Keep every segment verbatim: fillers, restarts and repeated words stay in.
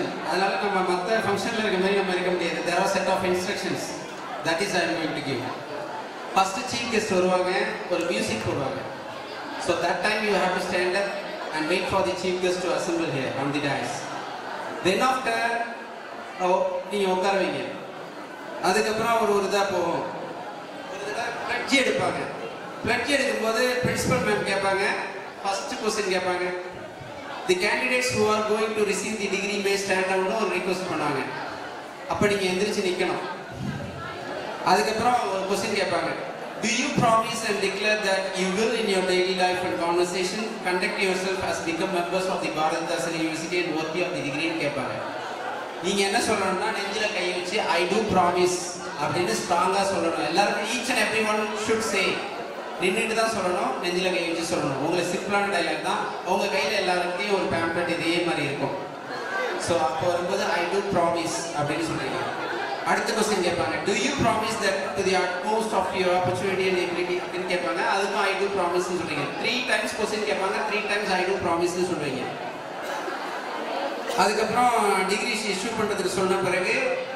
அதனால நம்ம மற்ற ஃபங்க்ஷனில் இருக்க மாதிரி நம்ம இருக்க முடியாது. There are set of instructions. That is I am going to give. First chief guest வருவாங்க, ஒரு மியூசிக் போடுவாங்க. So that time you have to stand up and wait for the chief guest to assemble here on the dais. Then after நீங்கள் உட்காருவீங்க. அதுக்கப்புறம் ஒரு ஒரு இதாக போவோம். ஒரு இதாக பிளட்ஜி எடுப்பாங்க. பிளட்ஜி எடுக்கும்போது பிரின்சிபல் மேம் கேட்பாங்க, ஃபர்ஸ்ட் கொஸ்டின் கேட்பாங்க. The candidates who are going to receive the degree may stand down ஒரு ரிக்வெஸ்ட் பண்ணாங்க. அப்போ நீங்கள் எந்திரிச்சு நிற்கணும். அதுக்கப்புறம் ஒரு கொஸ்டின் கேட்பாங்க. Do you promise and declare that you will in your daily life and conversation conduct yourself as become members of the Bharatadasan University and worthy of the degree கேட்பாங்க. நீங்கள் என்ன சொல்லணும்னா நெஞ்சில் கை வச்சு I do promise அப்படின்னு ஸ்ட்ராங்காக சொல்லணும். எல்லாருமே each and everyone should say. நின்றுட்டு தான் சொல்லணும், நெஞ்சில் கை வச்சு சொல்லணும். உங்களுக்கு சிம்பிளான டைலாக் தான். உங்கள் கையில் எல்லாருக்கிட்டையும் ஒரு பேம்ப்ளெட் இதே மாதிரி இருக்கும். ஸோ அப்போ வரும்போது I do promise அப்படின்னு சொல்கிறீங்க. அடுத்த கொஸ்டின் கேட்பாங்க. Do you promise that to the utmost of your opportunity and ability அப்படின்னு கேட்பாங்க. அதுக்கும் I do promiseன்னு சொல்கிறீங்க. த்ரீ டைம்ஸ் கொஸ்டின் கேட்பாங்க, த்ரீ டைம்ஸ் I do promiseன்னு சொல்கிறீங்க. அதுக்கப்புறம் டிகிரி இஷ்யூ பண்ணுறதுக்கு சொன்ன பிறகு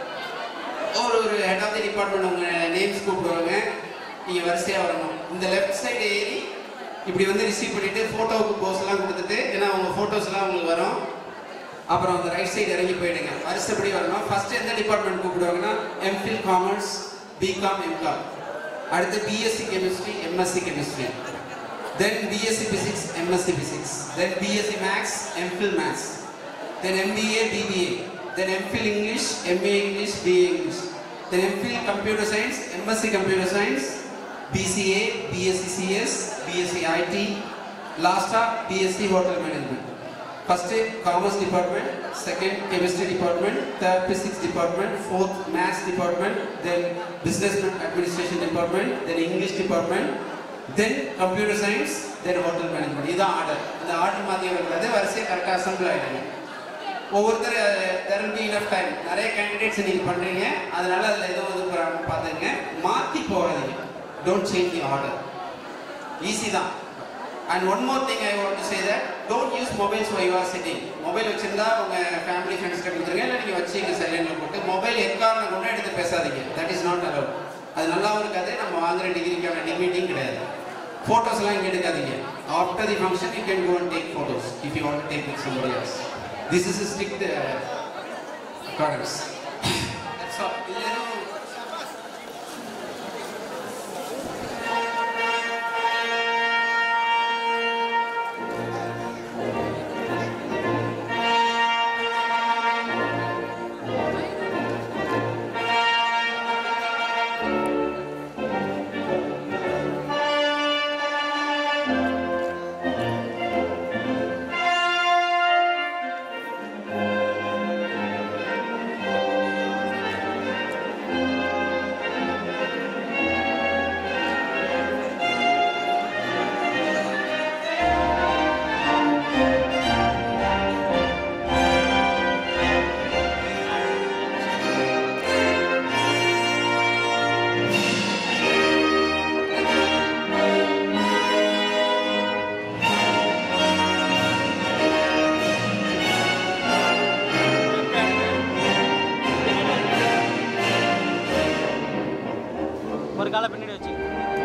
ஒரு ஒரு ஹெட் ஆஃப் தி டிபார்ட்மெண்ட் உங்கள் நேம்ஸ் கூப்பிடுவாங்க. நீங்கள் வரிசையாக வரணும். இந்த லெஃப்ட் சைடு ஏறி இப்படி வந்து ரிசீவ் பண்ணிவிட்டு ஃபோட்டோவுக்கு போஸ்லாம் கொடுத்துட்டு, ஏன்னா அவங்க ஃபோட்டோஸ்லாம் உங்களுக்கு வரும். அப்புறம் அந்த ரைட் சைடு இறங்கி போயிடுங்க. வரிசைப்படி வரணும். ஃபஸ்ட்டு எந்த டிபார்ட்மெண்ட் கூப்பிடுவாங்கன்னா எம்ஃபில் காமர்ஸ், பிகாம், எம்காம். அடுத்து BSc chemistry, MSc chemistry. Then BSc physics, MSc physics. Then BSc maths, MPhil maths. Then MBA, BBA. Then MPhil English, MA English, BA English. Then MPhil computer science, MSc computer science, B C A, B S c C S, B S c I T, last up B S c Hotel Management. First Commerce Department, second Chemistry Department, third Physics Department, fourth Maths Department, then Business Administration Department, then English Department, then Computer Science, then Hotel Management. This is order. இந்த order மாதிரி வரக்கூடாது. வரிசையை கரெக்டாக assemble ஆகிடுங்க. ஒவ்வொருத்தர் there will be enough time. நிறைய candidates நீங்கள் பண்ணுறீங்க, அதனால அதில் ஏதோ இது பார்த்துங்க. மாற்றி போகாதீங்க. Don't change the order. Easy தான். And one more thing I want to say that don't use mobiles while you are sitting. Mobile வச்சிருந்தா உங்க ஃபேமிலி ஃப்ரெண்ட்ஸ் கிட்ட கொடுத்துருங்க, இல்லை நீங்கள் வச்சுங்க சைலண்டில் போட்டு. மொபைல் எக்காரணம் கொண்டு எடுத்து பேசாதீங்க. That is not allowed. அது நல்லாவும் இருக்காது. நம்ம வாங்குற டிகிரிக்கான டிகிரிட்டியும் கிடையாது. ஃபோட்டோஸ்லாம் இங்கே எடுக்காதீங்க. After the function you can go and take photos if you want to take with somebody else. This is a strict uh, accordance. That's all. காலை பின்னாடி வச்சு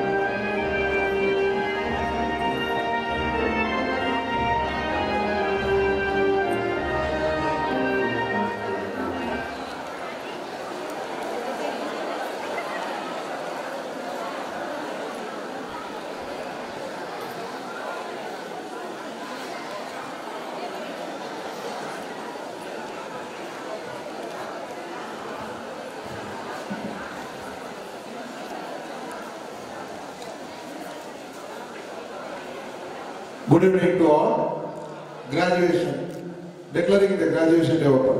Good evening to all. Graduation. Declaring the graduation day open.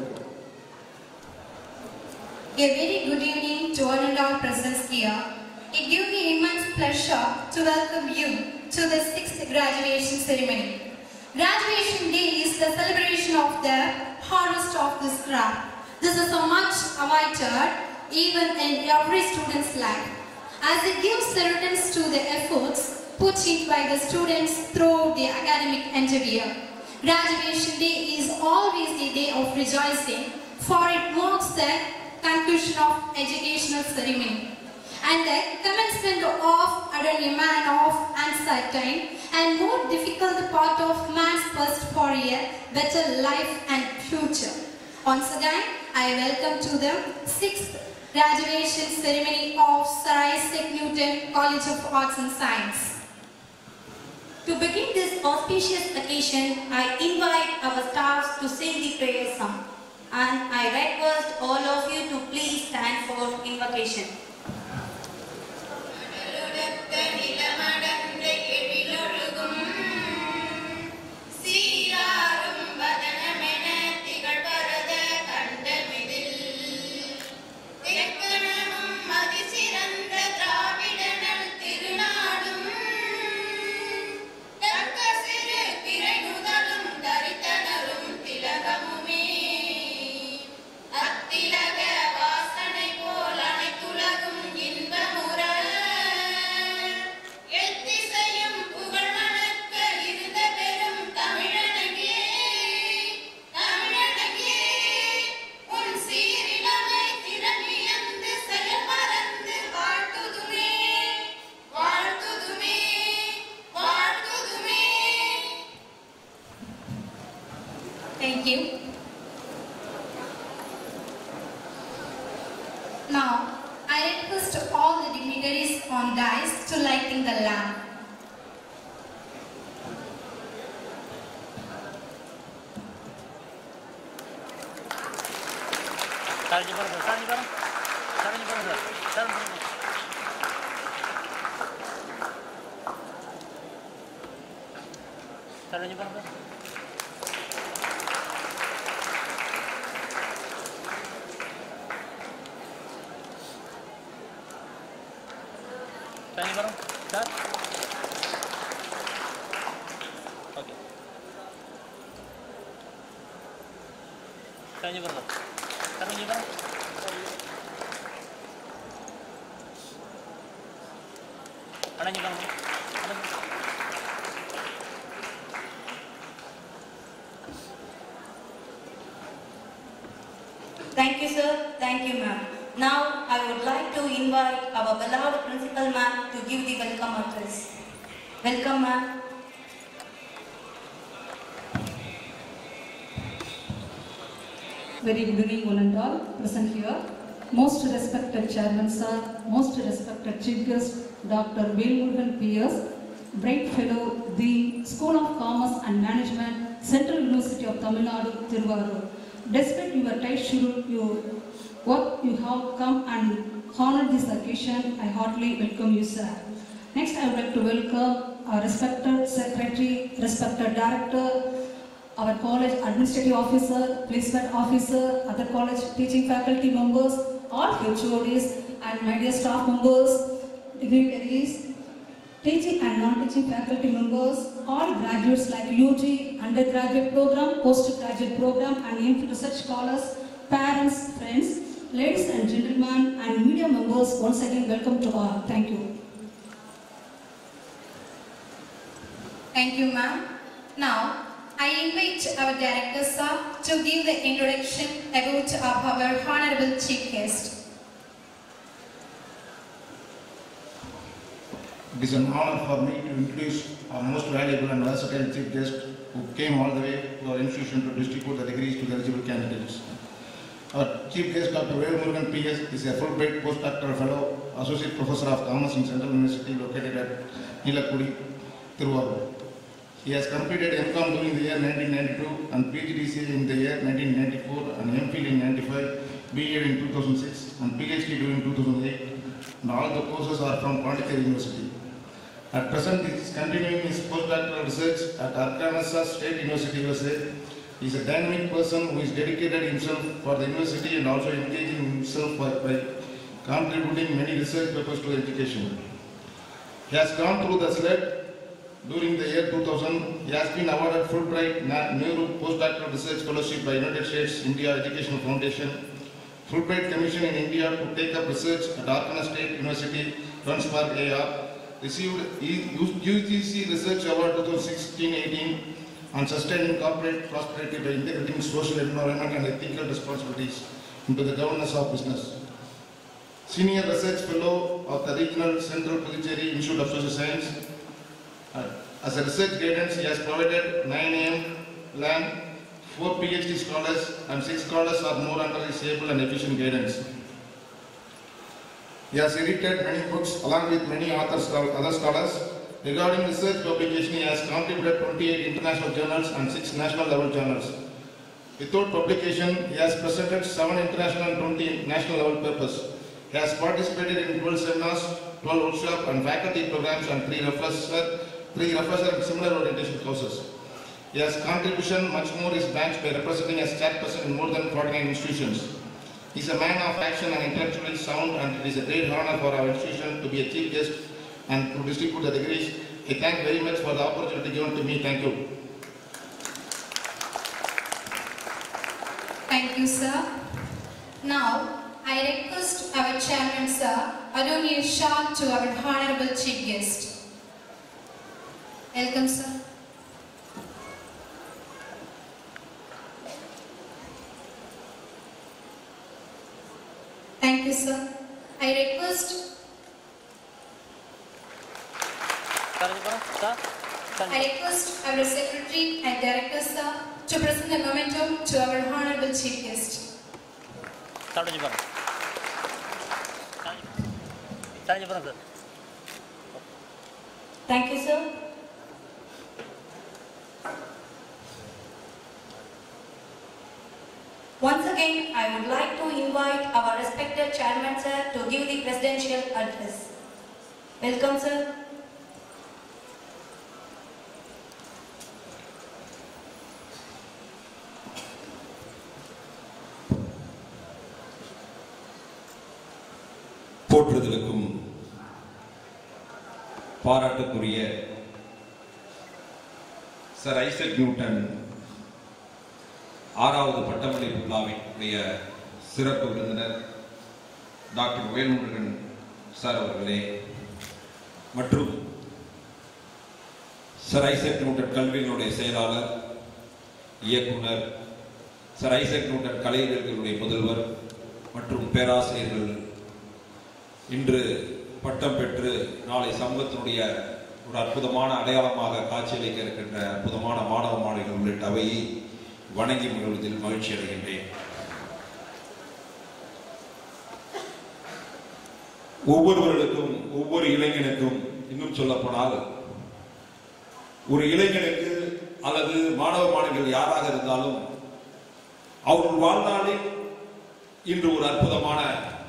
A very good evening to all and all present here. It gives me immense pleasure to welcome you to the sixth graduation ceremony. Graduation day is the celebration of the harvest of this craft. This is so much awaited even in every student's life, as it gives credence to the efforts put in by the students throughout the academic endeavor. Graduation day is always the day of rejoicing, for it marks the conclusion of educational ceremony and the commencement of a man of uncertain and more difficult part of man's quest for a better life and future. Once again, I welcome to the sixth graduation ceremony of Sir Isaac Newton College of Arts and Science. To begin this auspicious occasion, I invite our staffs to sing the prayer song, and I request all of you to please stand for invocation. Thank you. Now, I request all the dignitaries on dais to lighting the lamp. Tanya bareng, Sar. Oke. Tanya bareng. Tanya bareng. Tanya bareng. Thank you, sir. Thank you, ma'am. Now, I would like to invite our beloved principal ma'am to give the welcome address. Welcome, ma'am. Very good evening, one and all present here. Most respected Chairman Sir, most respected Chief Guest, Doctor Velmurugan P S, Bright Fellow, the School of Commerce and Management, Central University of Tamil Nadu, Thiruvarur. Despite your tight schedule, you work you have come and honored this occasion. I heartily welcome you, sir. Next, I would like to welcome our respected secretary, respected director, our college administrative officer, placement officer, other college teaching faculty members, all H O Ds, and my dear staff members, dignitaries, teaching and non-teaching faculty members, all graduates like U G, undergraduate program, postgraduate program, and M research scholars, parents, friends, ladies and gentlemen, and media members, once again welcome to all. Thank you. Thank you, ma'am. Now, I invite our director, sir, to give the introduction about our honorable chief guest. It is an honor for me to introduce our most valuable and versatile chief guest who came all the way to our institution to distribute the degrees to the eligible candidates. Our chief guest, Doctor Velmurugan P S, is a Fulbright postdoctoral fellow, associate professor of commerce in Central University located at Nilakudi, Thiruvarur. He has completed M Com during the year nineteen ninety-two and P G D C A in the year nineteen ninety-four and M Phil in ninety-five, B Ed in two thousand six and PhD during two thousand eight, and all the courses are from Pondicherry University. At present, he is continuing his postdoctoral research at Arkansas State University, U S A. He is a dynamic person who is dedicated himself for the university and also engaging himself by, by contributing many research papers to education. He has gone through the sled. During the year two thousand, he has been awarded Fulbright Nehru Postdoctoral Research Fellowship by United States India Educational Foundation, Fulbright Commission in India to take up research at Arkansas State University, Johannesburg, A R, received U G C Research Award twenty sixteen eighteen on sustaining corporate prosperity by integrating social, environment and ethical responsibilities into the governance of business. Senior Research Fellow of the Regional Central Puducherry Institute of Social Science. Uh, as a research guidance, he has provided nine A M land, four PhD scholars and six scholars or more under his able and efficient guidance. He has edited many books along with many authors, other scholars. Regarding research publication, he has contributed twenty-eight international journals and six national level journals. Without publication, he has presented seven international and twenty national level papers. He has participated in twelve seminars, twelve workshops and faculty programs and three refresher, three refresher and similar orientation courses. He has contribution much more is backed by representing as chairperson in more than forty-nine institutions. He is a man of action and intellectually sound, and it is a great honor for our institution to be a chief guest and to distribute the degrees. I thank very much for the opportunity given to me. Thank you. Thank you, sir. Now, I request our chairman, sir, Adonir Shah, to our honorable chief guest. Welcome, sir. Thank you, sir. I request I request our secretary and director, sir, to present the memento to our honorable chief guest. Thank you, sir. Once again, I would like to invite our respected chairman, sir, to give the presidential address. Welcome, sir. போற்றுதலுக்கும் பாராட்டுக்குரிய sir Isaac Newton ஆறாவது பட்டமளிப்பு விழாவினுடைய சிறப்பு விருந்தினர் doctor Velmurugan sir அவர்களே மற்றும் sir Isaac Newton கல்வியினுடைய செயலாளர் இயக்குனர் சர் ஐசக் நியூட்டன் கலைஞர்களுடைய முதல்வர் மற்றும் பேராசிரியர்கள், இன்று பட்டம் பெற்று நாளை சமூகத்தினுடைய ஒரு அற்புதமான அடையாளமாக காட்சியளிக்க இருக்கின்ற அற்புதமான மாணவ மாணவிகள் உள்ளிட்ட அவையை வணங்கி மகிழ்வதில் மகிழ்ச்சி அடைகின்றேன். ஒவ்வொருவர்களுக்கும் ஒவ்வொரு இளைஞனுக்கும், இன்னும் சொல்லப்போனால் ஒரு இளைஞனுக்கு அல்லது மாணவ மாணவிகள் யாராக இருந்தாலும் அவர்கள் வாழ்நாளில் இன்று ஒரு அற்புதமான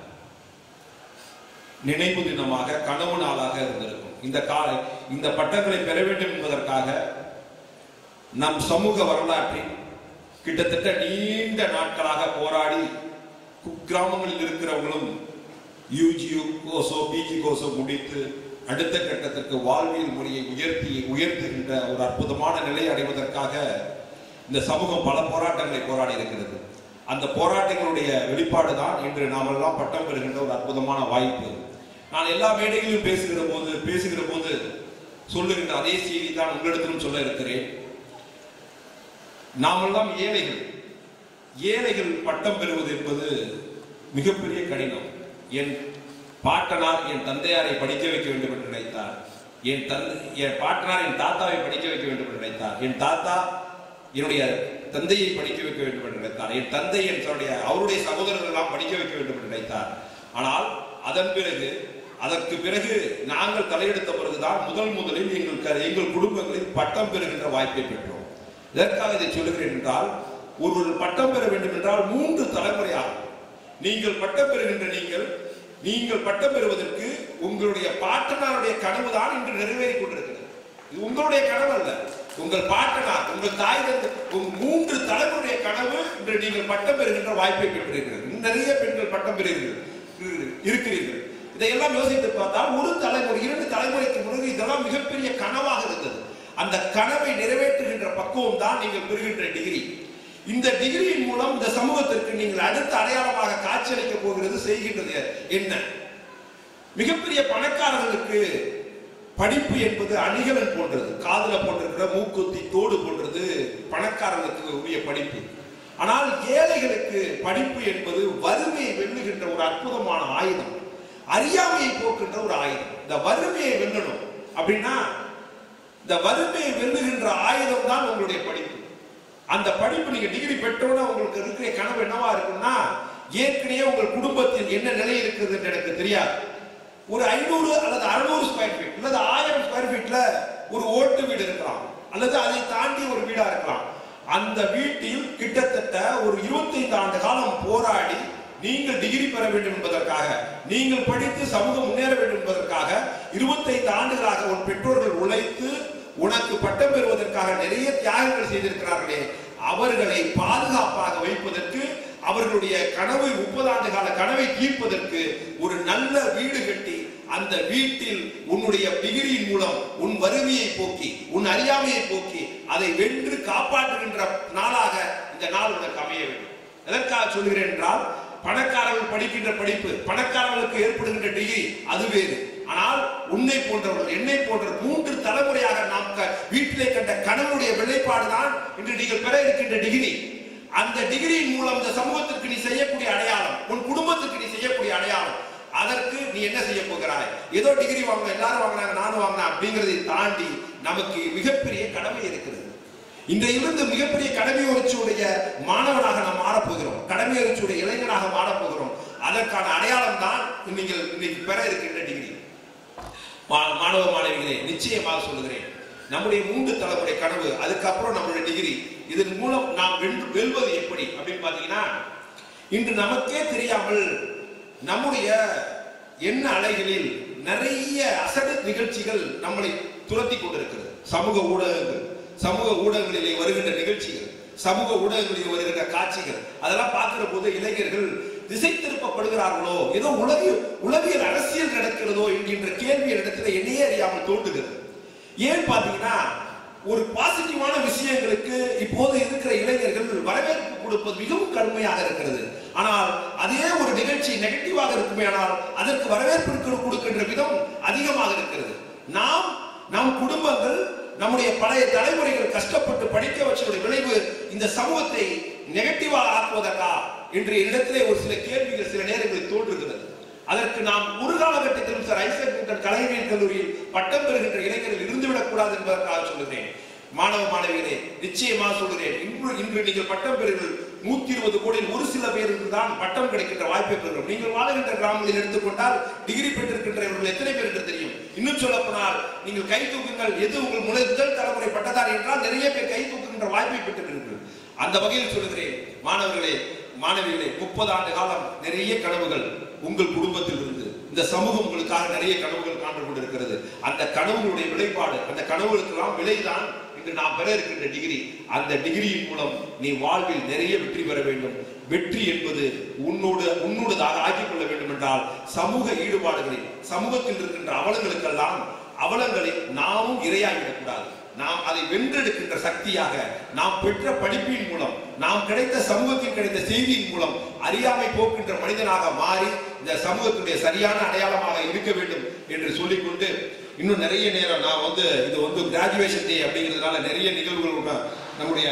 நினைவு தினமாக, கனவு நாளாக இருந்திருக்கும். இந்த கால இந்த பட்டங்களை பெற வேண்டும் என்பதற்காக நம் சமூக வரலாற்றில் கிட்டத்தட்ட நீண்ட நாட்களாக போராடி குக்கிராமங்களில் இருக்கிறவங்களும் யூஜி கோர்ஸோ பிஜி கோர்ஸோ முடித்து அடுத்த கட்டத்திற்கு வாழ்வியல் முறையை உயர்த்தி உயர்த்துகின்ற ஒரு அற்புதமான நிலை அடைவதற்காக இந்த சமூகம் பல போராட்டங்களை போராடி இருக்கிறது. அந்த போராட்டங்களுடைய வெளிப்பாடு தான் இன்று நாம் எல்லாம் பட்டம் பெறுகின்ற ஒரு அற்புதமான வாய்ப்பு. நான் எல்லா மேடைகளிலும் பேசுகிற போது பேசுகிற போது சொல்லுகின்ற அதே செய்தி தான் உங்களிடத்திலும் சொல்ல இருக்கிறேன். நாமெல்லாம் ஏழைகள். ஏழைகள் பட்டம் பெறுவது என்பது மிகப்பெரிய கடினம். என் பாட்டனார் என் தந்தையாரை படிக்க வைக்க வேண்டும் என்று நினைத்தார். என் தந்தை என் பாட்டனார் என் தாத்தாவை படிக்க வைக்க வேண்டும் என்று நினைத்தார். என் தாத்தா என்னுடைய தந்தையை படிக்க வைக்க வேண்டும் என்று நினைத்தார். என் தந்தை என்னுடைய அவருடைய சகோதரர்கள் எல்லாம் படிக்க வைக்க வேண்டும் என்று நினைத்தார். ஆனால் அதன் பிறகு அதற்கு பிறகு நாங்கள் தலையெடுத்த பிறகுதான் முதல் முதலில் எங்கள் எங்கள் குடும்பங்களில் பட்டம் பெறுகின்ற வாய்ப்பை பெற்றோம். இதற்காக இதை சொல்லுகிறேன் என்றால், ஒருவர் பட்டம் பெற வேண்டும் என்றால் மூன்று தலைமுறையாகும். நீங்கள் பட்டம் பெறுகின்ற நீங்கள் நீங்கள் பட்டம் பெறுவதற்கு உங்களுடைய பாட்டனாருடைய கனவு தான் இன்று நிறைவேறிக் கொண்டிருக்கிறது. இது உங்களுடைய கனவு அல்ல, உங்கள் பாட்டனார், உங்கள் தாய் உங்கள் மூன்று தலைமுறைய கனவு இன்று நீங்கள் பட்டம் பெறுகின்ற வாய்ப்பை பெற்றிருக்கிறது. நிறைய பெண்கள் பட்டம் பெறுகிறீர்கள் இருக்கிறீர்கள். இதையெல்லாம் யோசித்து பார்த்தால் ஒரு தலைமுறை இரண்டு தலைமுறைக்கு முன்பு இதெல்லாம் மிகப்பெரிய கனவாக இருந்தது. அந்த கனவை நிறைவேற்றுகின்ற பக்குவம் தான் நீங்கள் பெறுகின்ற டிகிரி. இந்த டிகிரியின் மூலம் இந்த சமூகத்திற்கு நீங்கள் அடுத்த அடையாளமாக காட்சியளிக்க போகிறது செய்கின்றது என்ன? மிகப்பெரிய பணக்காரர்களுக்கு படிப்பு என்பது அணிகலன் போன்றது, காதுல போட்டிருக்கிற மூக்குத்தி தோடு போன்றது, பணக்காரர்களுக்கு உரிய படிப்பு. ஆனால் ஏழைகளுக்கு படிப்பு என்பது வறுமையை வெல்லுகின்ற ஒரு அற்புதமான ஆயுதம், அறியாமையை போக்குகின்ற ஒரு ஆயுதம். இந்த வறுமையை வெல்லணும் அப்படின்னா இந்த வறுமையை வெல்லுகின்ற ஆயுதம் தான் உங்களுடைய படிப்பு. அந்த படிப்பு நீங்க டிகிரி பெற்றோன்னா உங்களுக்கு இருக்கிற கனவு என்னவா இருக்குன்னா, ஏற்கனவே உங்கள் குடும்பத்தில் என்ன நிலை இருக்குது என்று எனக்கு தெரியாது, ஒரு ஐநூறு அல்லது அறுநூறு ஸ்கொயர் ஃபீட் அல்லது ஆயிரம் ஸ்கொயர் ஃபீட்ல ஒரு ஓட்டு வீடு இருக்கலாம், அல்லது அதை தாண்டி ஒரு வீடா இருக்கலாம். அந்த வீட்டில் கிட்டத்தட்ட ஒரு இருபத்தி ஐந்து ஆண்டு காலம் போராடி நீங்கள் டிகிரி பெற வேண்டும் என்பதற்காக, நீங்கள் படித்து சமூகம் முன்னேற வேண்டும் என்பதற்காக இருபத்தி ஐந்து ஆண்டுகளாக உன் பெற்றோர்கள் உழைத்து உனக்கு பட்டம் பெறுவதற்காக நிறைய தியாகங்கள் செய்திருக்கிறார்களே, அவர்களை பாதுகாப்பாக வைப்பதற்கு, அவர்களுடைய கனவு முப்பது ஆண்டு கால கனவை தீர்ப்பதற்கு ஒரு நல்ல வீடு கட்டி அந்த வீட்டில் உன்னுடைய டிகிரியின் மூலம் உன் வறுமையை போக்கி உன் அறியாமையை போக்கி அதை வென்று காப்பாற்றுகின்ற நாளாக இந்த நாள் உனக்கு அமைய வேண்டும். எதற்காக சொல்கிறேன் என்றால், பணக்காரர்கள் படிக்கின்ற படிப்பு, பணக்காரர்களுக்கு ஏற்படுகின்ற டிகிரி அது வேறு. ஆனால் உன்னை போன்றவர்கள், என்னை போன்ற மூன்று தலைமுறையாக நாம் வீட்டிலே கண்ட கனவுடைய வெளிப்பாடுதான் இன்று நீங்கள் பெற இருக்கின்ற டிகிரி. அந்த டிகிரியின் மூலம் இந்த சமூகத்திற்கு நீ செய்யக்கூடிய அடையாளம், உன் குடும்பத்திற்கு நீ செய்யக்கூடிய அடையாளம், அதற்கு நீ என்ன செய்ய போகிறாய்? ஏதோ டிகிரி வாங்க எல்லாரும் வாங்கினாங்க நானும் வாங்கினேன் அப்படிங்கிறதை தாண்டி நமக்கு மிகப்பெரிய கடமை இருக்கிறது. இன்றையிலிருந்து மிகப்பெரிய கடமை உணர்ச்சியுடைய மாணவனாக நாம் மாறப்போகிறோம், கடமை உணர்ச்சியுடைய இளைஞனாக மாறப்போகிறோம். அதற்கான அடையாளம் தான் நீங்கள் இன்னைக்கு பெற இருக்கின்ற டிகிரி. மாணவ மாணவிகளே, நிச்சயமாக சொல்லுகிறேன், நம்முடைய மூன்று தலைமுறை கனவு, அதுக்கப்புறம் நம்மளுடைய டிகிரி, இதன் மூலம் நாம் வெல்வது எப்படி அப்படின்னு பாத்தீங்கன்னா, இன்று நமக்கே தெரியாமல் நம்முடைய எண்ண அலைகளில் நிறைய அசடு நிகழ்ச்சிகள் நம்மளை துரத்தி கொண்டிருக்கிறது. சமூக ஊடகங்கள், சமூக ஊடகங்களிலே வருகின்ற நிகழ்ச்சிகள், சமூக ஊடகங்களில் வருகின்ற காட்சிகள், அதெல்லாம் பார்க்கிற போது இளைஞர்கள் திசை திருப்பப்படுகிறார்களோ, ஏதோ உலக உலகியல் அரசியல் நடக்கிறதோ என்கின்ற கேள்வி இடத்துல என்னையே அறியாமல் தோன்றுகிறது. ஏன் பாத்தீங்கன்னா, ஒரு பாசிட்டிவான விஷயங்களுக்கு இப்போது இருக்கிற இளைஞர்கள் வரவேற்பு கொடுப்பது மிகவும் கடுமையாக இருக்கிறது. ஆனால் அதே ஒரு நிகழ்ச்சி நெகட்டிவாக இருக்குமே ஆனால் அதற்கு வரவேற்பு கொடுக்கின்ற விதம் அதிகமாக இருக்கிறது. நாம் நம் குடும்பங்கள், நம்முடைய பழைய தலைமுறைகள் கஷ்டப்பட்டு படிக்க வச்சதுடைய விளைவு இந்த சமூகத்தை நெகட்டிவாக ஆக்குவதற்கா என்று இடத்திலே ஒரு சில கேள்விகள் சில நேரங்களில் தோன்றுகிறது. அதற்கு நாம் ஒரு காலகட்டத்திலும் சார் ஐசக் நியூட்டன் கலைஞர் கல்லூரியில் பட்டம் பெறுகின்ற இளைஞர்கள் இருந்துவிடக் கூடாது என்பதற்காக சொல்லுகிறேன். மாணவ மாணவிகளே, நிச்சயமாக சொல்கிறேன், இன்று இன்று நீங்கள் பட்டம் பெறுங்கள், நூத்தி இருபது கோடியில் ஒரு சில பேருக்கு தான் பட்டம் கிடைக்கின்ற வாய்ப்பை பெறுகிறோம். நீங்கள் வாழுகின்ற கிராமங்களில் எடுத்துக்கொண்டால் டிகிரி பெற்றிருக்கின்றவர்கள் எத்தனை பேர் என்று தெரியும். இன்னும் சொல்ல போனால் நீங்கள் கை தூக்குங்கள், எது உங்கள் முதல் தலைமுறை பட்டதாரி என்றால் நிறைய பேர் கை தூக்குகின்ற வாய்ப்பை பெற்றிருக்கிறீர்கள். அந்த வகையில் சொல்லுகிறேன், மாணவர்களே மாணவிகளே, முப்பது ஆண்டு காலம் நிறைய கனவுகள் உங்கள் குடும்பத்தில் இருந்து இந்த சமூகம் உங்களுக்காக நிறைய கனவுகள் காண்டு கொண்டிருக்கிறது. அந்த கனவுகளுடைய விளைப்பாடு, அந்த கனவுகளுக்கெல்லாம் விலைதான் இன்று நாம் பெற இருக்கின்ற டிகிரி. அந்த டிகிரியின் மூலம் நீ வாழ்வில் நிறைய வெற்றி பெற வேண்டும். வெற்றி என்பது உன்னோடு உன்னோடதாக ஆக்கிக் கொள்ள வேண்டும் என்றால் சமூக ஈடுபாடுகளில், சமூகத்தில் இருக்கின்ற அவலங்களுக்கெல்லாம் அவலங்களில் நாமும் இரையாகிவிடக்கூடாது. நாம் அதை வென்றெடுக்கின்ற சக்தியாக, நாம் பெற்ற படிப்பின் மூலம், நாம் கிடைத்த சமூகத்தில் கிடைத்த செய்தியின் மூலம் அறியாமை போக்கின்ற மனிதனாக மாறி இந்த சமூகத்துடைய சரியான அடையாளமாக இருக்க வேண்டும் என்று சொல்லிக்கொண்டு, இன்னும் நிறைய நேரம் நான் வந்து இது வந்து கிராஜுவேஷன் டே அப்படிங்கிறதுனால நிறைய நிகழ்வுகள் நம்முடைய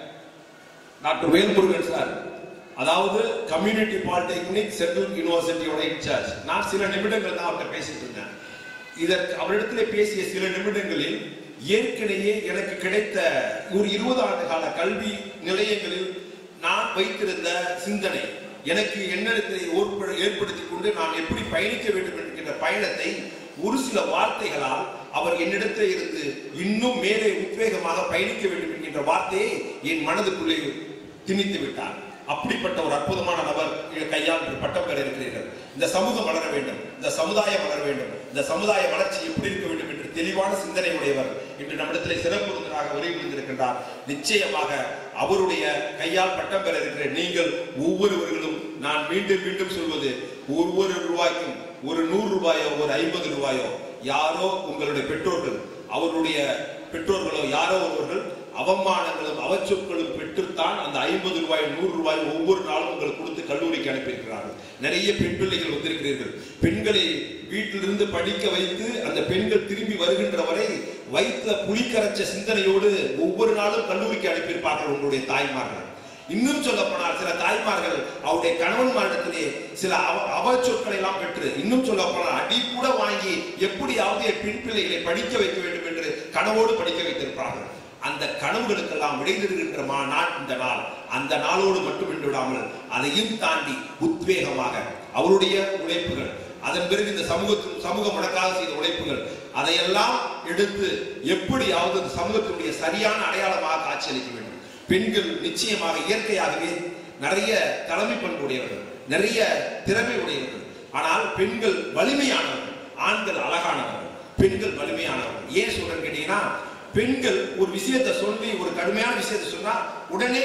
டாக்டர் வேல்முருகன் சார், அதாவது கம்யூனிட்டி பாலிடெக்னிக் சென்ட்ரல் யூனிவர்சிட்டியோட இன்சார்ஜ், நான் சில நிமிடங்கள் தான் அவர்கிட்ட பேசிட்டு இருந்தேன். இதற்கு அவரிடத்துல பேசிய சில நிமிடங்களில் ஏற்கனவே எனக்கு கிடைத்த ஒரு இருபது ஆண்டு கால கல்வி நிலையங்களில் நான் வைத்திருந்த சிந்தனை, எனக்கு என்னிடத்தை ஏற்படுத்தி கொண்டு நான் எப்படி பயணிக்க வேண்டும் என்கின்ற பயணத்தை ஒரு சில வார்த்தைகளால் அவர் என்னிடத்தில் இருந்து இன்னும் மேலே உத்வேகமாக பயணிக்க வேண்டும் என்கின்ற வார்த்தையை என் மனதுக்குள்ளே திணித்து விட்டார். அப்படிப்பட்ட ஒரு அற்புதமான நபர் கையால் பட்டம் பெற இருக்கிறீர்கள். இந்த சமூகம் வளர வேண்டும், இந்த சமுதாயம் வளர வேண்டும், இந்த சமுதாய வளர்ச்சி எப்படி இருக்க வேண்டும் என்று தெளிவான சிந்தனை உடையவர் இன்று நம்மிடத்திலே சிறப்பு விருந்தினராக உரை புரிந்திருக்கின்றார். நிச்சயமாக அவருடைய கையால் பட்டம் பெற இருக்கிற நீங்கள் ஒவ்வொருவர்களும், நான் மீண்டும் மீண்டும் சொல்வது, ஒவ்வொரு ரூபாய்க்கும் ஒரு நூறு ரூபாயோ ஒரு ஐம்பது ரூபாயோ யாரோ உங்களுடைய பெற்றோர்கள், அவருடைய பெற்றோர்களோ யாரோ ஒருவர்கள் அவமானங்களும் அவச்சொற்களும் பெற்றுத்தான் அந்த ஐம்பது ரூபாய் நூறு ரூபாய் ஒவ்வொரு நாளும் உங்களுக்கு கொடுத்து கல்லூரிக்கு அனுப்பியிருக்கிறார்கள். நிறைய பெண் பிள்ளைகள் வந்திருக்கிறீர்கள். பெண்களை வீட்டிலிருந்து படிக்க வைத்து அந்த பெண்கள் திரும்பி வருகின்ற வரை வயிற்றுல புளி கரைச்ச சிந்தனையோடு ஒவ்வொரு நாளும் கல்லூரிக்கு அனுப்பியிருப்பார்கள் உங்களுடைய தாய்மார்கள். இன்னும் சொல்ல போனால் சில தாய்மார்கள் அவருடைய கணவன்மாரிடத்திலே சில அவ சொற்களை எல்லாம் பெற்று, இன்னும் சொல்ல போனால் அடி கூட வாங்கி எப்படியாவது என் பெண் பிள்ளைகளை படிக்க வைக்க வேண்டும் என்று கனவோடு படிக்க வைத்திருப்பார்கள். அந்த கனவுகளுக்கெல்லாம் விடைதெடுகின்ற நாள் இந்த நாள். அந்த நாளோடு மட்டும் நின்று விடாமல் அதையும் தாண்டி உத்வேகமாக அவருடைய உழைப்புகள், அதன் பிறகு இந்த சமூகத்தின் சமூகம் உனக்காக செய்த உழைப்புகள், அதையெல்லாம் எடுத்து எப்படியாவது சமூகத்தினுடைய சரியான அடையாளமாக காட்சியளிக்க வேண்டும். பெண்கள் நிச்சயமாக இயற்கையாகவே நிறைய தலைமை பண்பு உடையவர்கள், நிறைய திறமை உடையவர்கள். ஆனால் பெண்கள் வலிமையானவர்கள், ஆண்கள் அழகானவர்கள், பெண்கள் வலிமையானவர்கள். ஏன் சொல்றேன்னு கேட்டீங்கன்னா, பெண்கள் ஒரு விஷயத்தை சொல்லி ஒரு கடுமையான விஷயத்தை சொன்னா உடனே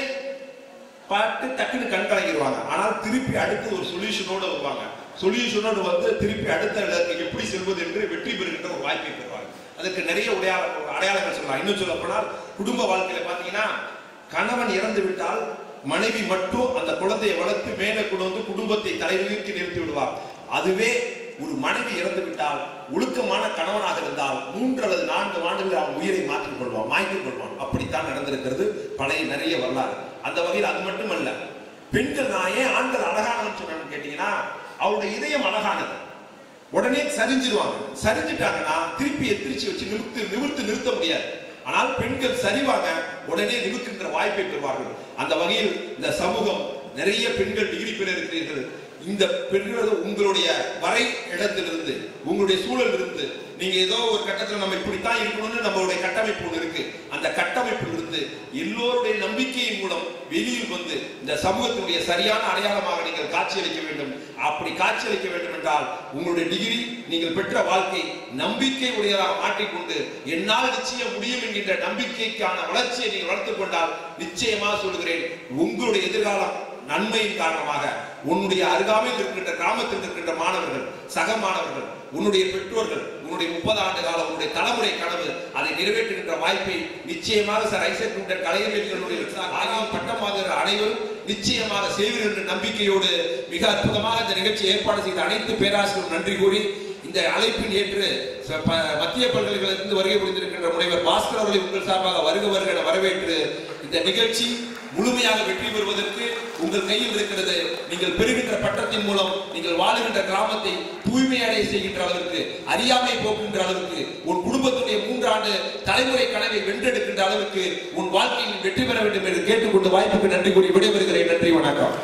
பார்த்து டக்குன்னு கண் கலங்கிடுவாங்க. ஆனால் திருப்பி அடுத்து ஒரு சொல்யூஷனோட வருவாங்க. சொல்யூஷனோடு வந்து திருப்பி அடுத்த இடத்துக்கு எப்படி செல்வது என்று வெற்றி பெறுகின்ற ஒரு வாய்ப்பை பெறுவாங்க. அதற்கு நிறைய உடையாள அடையாளங்கள் சொல்லலாம். இன்னும் சொல்ல போனால் குடும்ப வாழ்க்கையில பாத்தீங்கன்னா, கணவன் இறந்து விட்டால் மனைவி மட்டும் அந்த குழந்தையை வளர்த்து மேலே கொண்டு வந்து குடும்பத்தை தலைவருக்கு நிறுத்தி விடுவார். அதுவே ஒரு மனைவி இறந்து விட்டால், ஒழுக்கமான கணவனாக இருந்தால் மூன்று அல்லது நான்கு ஆண்டுகளில் அவன் உயிரை மாற்றிக் கொள்வான், மாய்த்துக் கொள்வான். அப்படித்தான் நடந்திருக்கிறது பழைய நிறைய வரலாறு. அந்த வகையில் அது மட்டுமல்ல, பெண்கள் நான் ஏன் ஆண்கள் அழகானவன்னு சொன்னு கேட்டீங்கன்னா, அவருடைய இதயம் அழகானது. உடனே சரிஞ்சிருவாங்க. சரிஞ்சிட்டாங்கன்னா திருப்பி எத்திரிச்சு வச்சு நிறுத்து நிமிர்த்து நிறுத்த முடியாது. ஆனால் பெண்கள் சரிவாங்க, உடனே நிமிர்க்கின்ற வாய்ப்பை பெறுவார்கள். அந்த வகையில் இந்த சமூகம் நிறைய பெண்கள் டிகிரி பெற இருக்கிறீர்கள். இந்த பெண்கள் உங்களுடைய வரை இடத்திலிருந்து, உங்களுடைய சூழல் இருந்து, நீங்க ஏதோ ஒரு கட்டத்தில் நம்ம இப்படித்தான் இருக்கணும்னு நம்மளுடைய கட்டமைப்பு ஒன்று இருக்கு. அந்த கட்டமைப்பில் இருந்து எல்லோருடைய நம்பிக்கையின் மூலம் வெளியில் வந்து இந்த சமூகத்தினுடைய சரியான அடையாளமாக நீங்கள் காட்சியளிக்க வேண்டும். அப்படி காட்சியளிக்க வேண்டும் என்றால் உங்களுடைய டிகிரி, நீங்கள் பெற்ற வாழ்க்கை நம்பிக்கை உடையதாக மாற்றிக்கொண்டு என்னால் நிச்சயம் முடியும் என்கின்ற நம்பிக்கைக்கான வளர்ச்சியை நீங்கள் வளர்த்துக் கொண்டால் நிச்சயமாக சொல்கிறேன், உங்களுடைய எதிர்காலம் நன்மையின் காரணமாக உன்னுடைய அருகாமையில் இருக்கின்ற கிராமத்தில் இருக்கின்ற மாணவர்கள், சக மாணவர்கள், உன்னுடைய பெற்றோர்கள், உன்னுடைய முப்பது ஆண்டு காலம் உன்னுடைய தலைமுறை கனவு அதை நிறைவேற்றுகின்ற வாய்ப்பை நிச்சயமாக சார் ஐசக் நியூட்டன் கலைஞர் கல்லூரியில் ஆறாம் பட்டம் வாங்குகிற அனைவரும் நிச்சயமாக செய்வீர்கள் என்ற நம்பிக்கையோடு மிக அற்புதமாக இந்த நிகழ்ச்சி ஏற்பாடு செய்த அனைத்து பேராசிரியரும் நன்றி கூறி, இந்த அழைப்பின் ஏற்று மத்திய பல்கலைக்கழகத்திலிருந்து வருகை புரிந்திருக்கின்ற முனைவர் பாஸ்கர் அவர்களை உங்கள் சார்பாக வருக வருக என வரவேற்று, இந்த நிகழ்ச்சி முழுமையாக வெற்றி பெறுவதற்கு உங்கள் கையில் இருக்கிறது. நீங்கள் பெறுகின்ற பட்டத்தின் மூலம் நீங்கள் வாழுகின்ற கிராமத்தை தூய்மையடைய செய்கின்ற அளவிற்கு, அறியாமை போக்குகின்ற அளவிற்கு, உன் குடும்பத்துடைய மூன்றாண்டு தலைமுறை கனவை வென்றெடுக்கின்ற அளவிற்கு உன் வாழ்க்கையில் வெற்றி பெற வேண்டும் என்று கேட்டுக்கொண்டு வாய்ப்புக்கு நன்றி கூறி விடைபெறுகிறேன். நன்றி, வணக்கம்.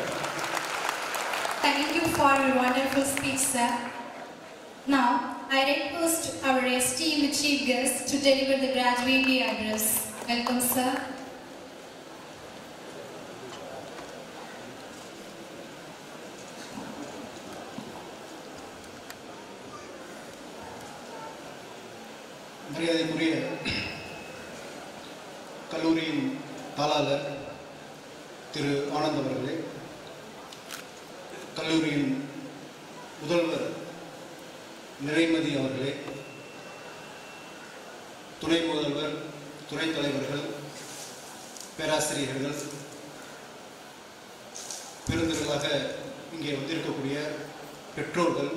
Thank you for your wonderful speech, sir. Now, I request our esteemed chief guest to deliver the graduate address. Welcome, sir. மரியாதைக்குரிய கல்லூரியின் தாளாளர் திரு ஆனந்த் அவர்களே, கல்லூரியின் முதல்வர் நிறைமதி அவர்களே, துணை முதல்வர், துணைத் தலைவர்கள், பேராசிரியர்கள், பெருந்திரளாக இங்கே வந்திருக்கக்கூடிய பெற்றோர்கள்,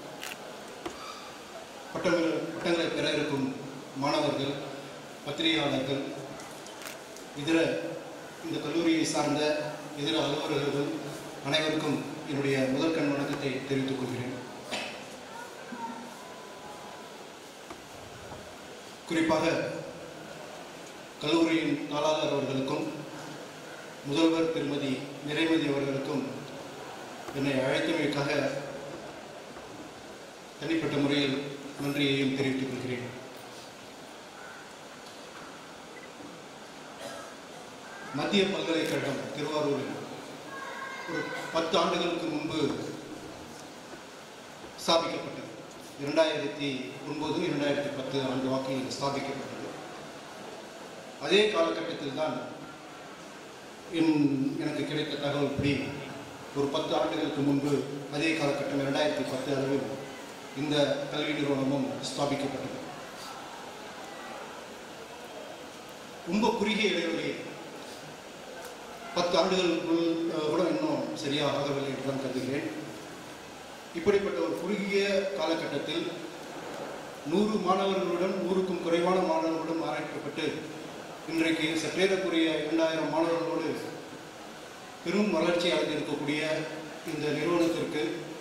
பட்டங்கள் பட்டங்களை பெற இருக்கும் மாணவர்கள், பத்திரிகையாளர்கள், இதர இந்த கல்லூரியை சார்ந்த இதர அலுவலர்கள் அனைவருக்கும் என்னுடைய முதற்கண் வணக்கத்தை தெரிவித்துக் கொள்கிறேன். குறிப்பாக கல்லூரியின் தாளாளர் அவர்களுக்கும் முதல்வர் திருமதி நிறைமதி அவர்களுக்கும் என்னை அழைத்தமைக்காக தனிப்பட்ட முறையில் நன்றியையும் தெரிவித்துக் கொள்கிறேன். மத்திய பல்கலைக்கழகம் திருவாரூரில் ஒரு பத்து ஆண்டுகளுக்கு முன்பு ஸ்தாபிக்கப்பட்டது. இரண்டாயிரத்தி ஒன்பது இரண்டாயிரத்தி பத்து ஆண்டு வாக்கில் ஸ்தாபிக்கப்பட்டது. அதே காலகட்டத்தில் தான் எனக்கு கிடைத்த தகவல்படி ஒரு பத்து ஆண்டுகளுக்கு முன்பு அதே காலகட்டம் இரண்டாயிரத்தி பத்து அளவில் இந்த கல்வி நிறுவனமும் ஸ்தாபிக்கப்பட்டது. ரொம்ப குறுகிய இடைவெளி, பத்து ஆண்டுகளுக்குள் கூட இன்னும் சரியாக ஆகவில்லை என்றுதான் கருதுகிறேன். இப்படிப்பட்ட ஒரு குறுகிய காலகட்டத்தில் நூறு மாணவர்களுடன் நூறுக்கும் குறைவான மாணவர்களுடன் ஆரம்பிக்கப்பட்டு இன்றைக்கு சற்றேறக்குரிய இரண்டாயிரம் மாணவர்களோடு பெரும் வளர்ச்சி அடைந்திருக்கக்கூடிய இந்த நிறுவனத்திற்கு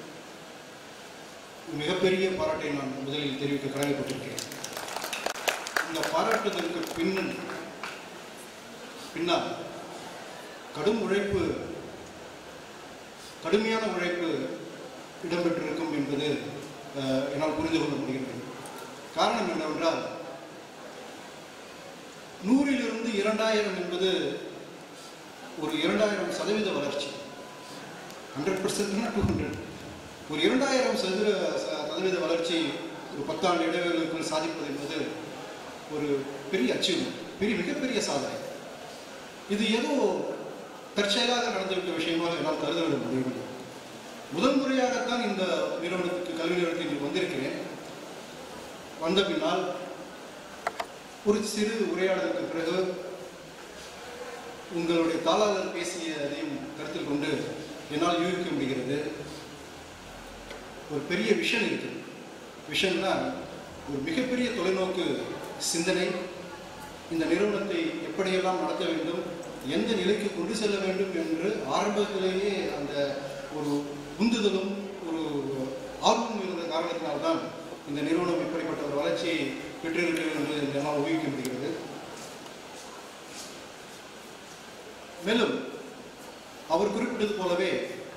மிகப்பெரிய பாராட்டை நான் முதலில் தெரிவிக்க கடமைப்பட்டிருக்கிறேன். இந்த பாராட்டுதலுக்கு பின் பின்னால் கடும் உழைப்பு கடுமையான உழைப்பு இடம்பெற்றிருக்கும் என்பது என்னால் புரிந்து கொள்ள முடிகிறது. காரணம் என்னவென்றால் நூறிலிருந்து இரண்டாயிரம் என்பது ஒரு இரண்டாயிரம் சதவீத வளர்ச்சி. ஹண்ட்ரட் பர்சன்ட்னா டூ ஹண்ட்ரட் ஒரு இரண்டாயிரம் சதவீத சதவீத வளர்ச்சி ஒரு பத்தாண்டு இடைவெளிக்குள் சாதிப்பது என்பது ஒரு பெரிய அச்சீவ்மெண்ட், பெரிய மிகப்பெரிய சாதனை. இது ஏதோ தற்செயலாக நடந்துவிட்ட விஷயமாக என்னால் கருத முடியவில்லை. முதல் முறையாகத்தான் இந்த நிறுவனத்துக்கு கல்வி நிறுவனத்தில் வந்திருக்கிறேன். வந்த பின்னால் ஒரு சிறு உரையாடலுக்கு பிறகு உங்களுடைய தாளாளர் பேசியதையும் கருத்தில் கொண்டு என்னால் யூகிக்க முடிகிறது. ஒரு பெரிய விஷன் இருக்குது. விஷன்னா ஒரு மிகப்பெரிய தொலைநோக்கு சிந்தனை. இந்த நிறுவனத்தை எப்படியெல்லாம் நடத்த வேண்டும், எந்த நிலைக்கு கொண்டு செல்ல வேண்டும் என்று ஆரம்பத்திலேயே அந்த ஒரு உந்துதலும் ஒரு ஆர்வம் இருந்த காரணத்தினால்தான் இந்த நிறுவனம் இப்படிப்பட்ட ஒரு வளர்ச்சியை பெற்றிருக்கிறது என்று என்னால் ஊகிக்க முடிகிறது. மேலும் அவர் குறிப்பிட்டது போலவே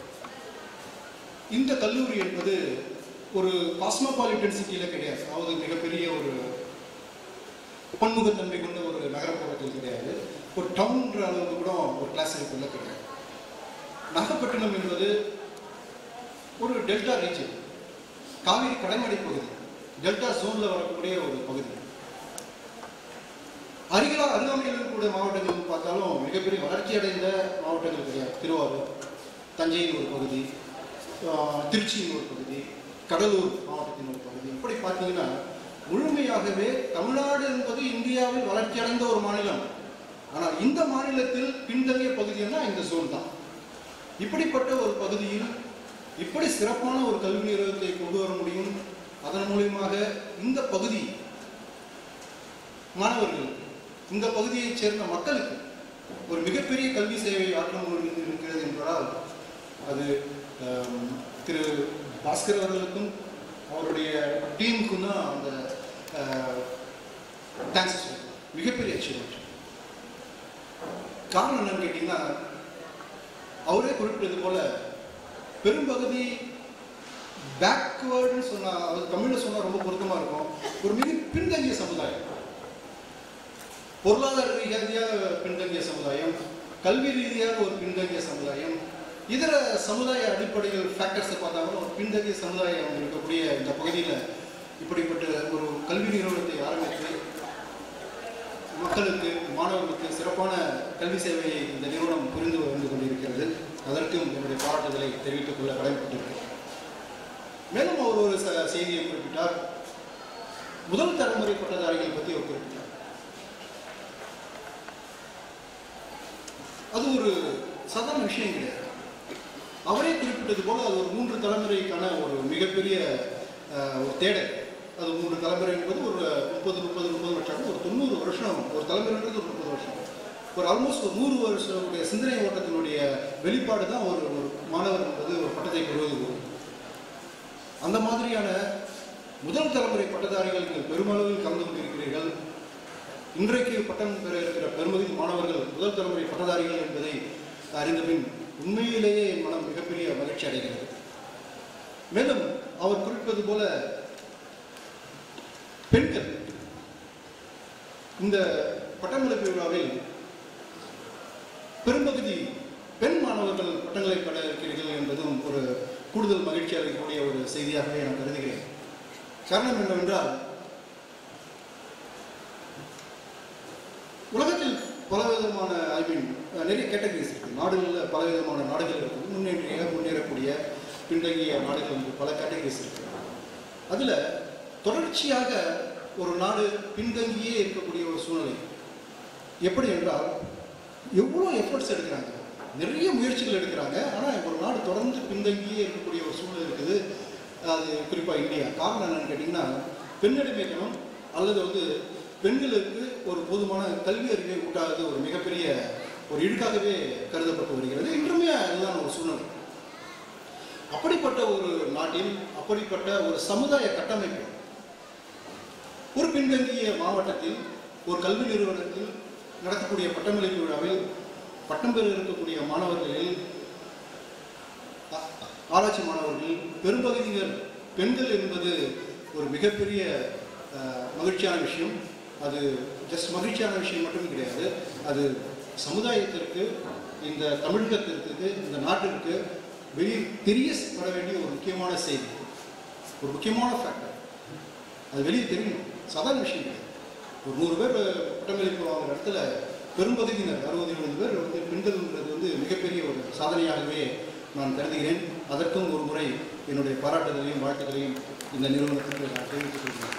இந்த கல்லூரி என்பது ஒரு காஸ்மோபாலிட்டன் சிட்டியில் கிடையாது. அதாவது மிகப்பெரிய ஒரு பன்முகத்தன்மை கொண்ட ஒரு நகரப்புறத்தில் கிடையாது. ஒரு டவுன்ற அளவுக்கு கூட ஒரு கிளாஸ் இருக்குள்ள கிடையாது. நாகப்பட்டினம் என்பது ஒரு டெல்டா ரீஜன், காவிரி கடைமடை பகுதி, டெல்டா ஜோன்ல வரக்கூடிய ஒரு பகுதி. அருகிலா அருகாமையில் இருக்கக்கூடிய மாவட்டங்கள் பார்த்தாலும் மிகப்பெரிய வளர்ச்சி அடைந்த மாவட்டங்கள் கிடையாது. திருவாரூர், தஞ்சையின் ஒரு பகுதி, திருச்சியின் ஒரு பகுதி, கடலூர் மாவட்டத்தின் ஒரு பகுதி. இப்படி பார்த்தீங்கன்னா முழுமையாகவே தமிழ்நாடு என்பது இந்தியாவில் வளர்ச்சி அடைந்த ஒரு மாநிலம். ஆனால் இந்த மாநிலத்தில் பின்தங்கிய பகுதின்னா இந்த ஜோன் தான். இப்படிப்பட்ட ஒரு பகுதியில் இப்படி சிறப்பான ஒரு கல்வி நிறுவனத்தை கொண்டு வர முடியும். அதன் மூலியமாக இந்த பகுதி மாணவர்களுக்கு, இந்த பகுதியைச் சேர்ந்த மக்களுக்கு ஒரு மிகப்பெரிய கல்வி சேவை ஆற்றம் இருக்கிறது என்பதால் அது திரு பாஸ்கர் அவர்களுக்கும் அவருடைய டீமுக்கும் தான் அந்த தேங்க்ஸ் மிகப்பெரிய அச்சீவ்மெண்ட். காரணம் என்னன்னு கேட்டீங்கன்னா, அவரே குறிப்பிட்டது போல பெரும்பகுதி பேக்வேர்டுன்னு சொன்னா, அது தமிழ்ல சொன்னா ரொம்ப பொருத்தமா இருக்கும், ஒரு மிக பின்தங்கிய சமுதாயம், பொருளாதார ரீதியாக பின்தங்கிய சமுதாயம், கல்வி ரீதியாக ஒரு பின்தங்கிய சமுதாயம், இதர சமுதாய அடிப்படைகள் ஃபேக்டர்ஸை பார்த்தாலும் ஒரு பின்தங்கிய சமுதாயம் இருக்கக்கூடிய இந்த பகுதியில் இப்படிப்பட்ட ஒரு கல்வி நிறுவனத்தை ஆரம்பித்து மக்களுக்கு, மாணவர்களுக்கு சிறப்பான கல்வி சேவையை இந்த நிறுவனம் புரிந்து வந்து கொண்டிருக்கிறது. அதற்கும் என்னுடைய பாராட்டுதலை தெரிவித்துக் கொள்ள கடமைப்பட்டிருக்கிறேன். மேலும் அவர் ஒரு செய்தியை குறிப்பிட்டார். முதல் தலைமுறை பட்டதாரிகளை பற்றி அவர் குறிப்பிட்டார். அது ஒரு சாதாரண விஷயம் கிடையாது. அவரே குறிப்பிட்டது போல அது ஒரு மூன்று தலைமுறைக்கான ஒரு மிகப்பெரிய ஒரு தேடல். அது மூன்று தலைமுறை என்பது ஒரு முப்பது முப்பது முப்பது வருஷம், ஒரு தொண்ணூறு வருஷம் ஒரு தலைமுறைன்றது ஒரு முப்பது வருஷம், ஒரு ஆல்மோஸ்ட் ஒரு நூறு வருஷத்துடைய சிந்தனை ஓட்டத்தினுடைய வெளிப்பாடு தான் ஒரு ஒரு மாணவர் என்பது ஒரு பட்டத்தை பெறுவது. அந்த மாதிரியான முதல் தலைமுறை பட்டதாரிகள் நீங்கள் பெருமளவில் கலந்து கொண்டிருக்கிறீர்கள். இன்றைக்கு பட்டம் பெற இருக்கிற பெருமதி மாணவர்கள் முதல் தலைமுறை பட்டதாரிகள் என்பதை அறிந்தபின் உண்மையிலேயே என் மனம் மிகப்பெரிய மகிழ்ச்சி அடைகிறது. மேலும் அவர் குறிப்பிட்டது போல பெண்கள் இந்த பட்டமளிப்பு விழாவில் பெரும்பகுதி பெண் மாணவர்கள் பட்டங்களை பெற இருக்கிறீர்கள் என்பதும் ஒரு கூடுதல் மகிழ்ச்சி அளிக்கக்கூடிய ஒரு செய்தியாகவே நான் கருதுகிறேன். காரணம் என்னவென்றால், உலகத்தில் பலவிதமான ஐ மீன் நிறைய கேட்டகரிஸ் இருக்குது. நாடுகளில் பலவிதமான நாடுகள் இருக்குது. முன்னேறிய முன்னேறக்கூடிய பின்தங்கிய நாடுகள் வந்து பல கேட்டகரிஸ் இருக்குது. அதில் தொடர்ச்சியாக ஒரு நாடு பின்தங்கியே இருக்கக்கூடிய ஒரு சூழ்நிலை எப்படி என்றால், எவ்வளோ எஃபர்ட்ஸ் எடுக்கிறாங்க, நிறைய முயற்சிகள் எடுக்கிறாங்க, ஆனால் ஒரு நாடு தொடர்ந்து பின்தங்கியே இருக்கக்கூடிய ஒரு சூழ்நிலை இருக்குது. அது குறிப்பாக இந்தியா. காரணம் என்னன்னு கேட்டிங்கன்னா, பெண்ணடிமைத்தனம் அல்லது வந்து பெண்களுக்கு ஒரு போதுமான கல்வி அறிவை ஊட்டாதது ஒரு மிகப்பெரிய ஒரு இழுக்காகவே கருதப்பட்டு வருகிறது. இன்றுமே அதுதான் ஒரு சூழ்நிலை. அப்படிப்பட்ட ஒரு நாட்டில் அப்படிப்பட்ட ஒரு சமுதாய கட்டமைப்பு ஒரு பின்தங்கிய மாவட்டத்தில் ஒரு கல்வி நிறுவனத்தில் நடக்கக்கூடிய பட்டமளிப்பு விழாவில் பட்டம் பெற இருக்கக்கூடிய மாணவர்களில் ஆராய்ச்சி மாணவர்கள் பெரும்பகுதிகள் பெண்கள் என்பது ஒரு மிகப்பெரிய மகிழ்ச்சியான விஷயம். அது ஜஸ்ட் மகிழ்ச்சியான விஷயம் மட்டும் கிடையாது, அது சமுதாயத்திற்கு, இந்த தமிழகத்திற்கு, இந்த நாட்டிற்கு வெளியே தெரியப்பட வேண்டிய ஒரு முக்கியமான செய்தி, ஒரு முக்கியமான ஃபேக்டர். அது வெளியே தெரியணும், சாதாரண விஷயம் கிடையாது. ஒரு நூறு பேர் பட்டமளிப்பு வாங்குற இடத்துல பெரும்பகுதியினர் அறுபது எழுபது பேர் வந்து பெண்கள்ன்றது வந்து மிகப்பெரிய ஒரு சாதனையாகவே நான் கருதுகிறேன். அதற்கும் ஒரு முறை என்னுடைய பாராட்டுதலையும் வாழ்த்துக்களையும் இந்த நிறுவனத்திற்கு நான் தெரிவித்துக் கொள்கிறேன்.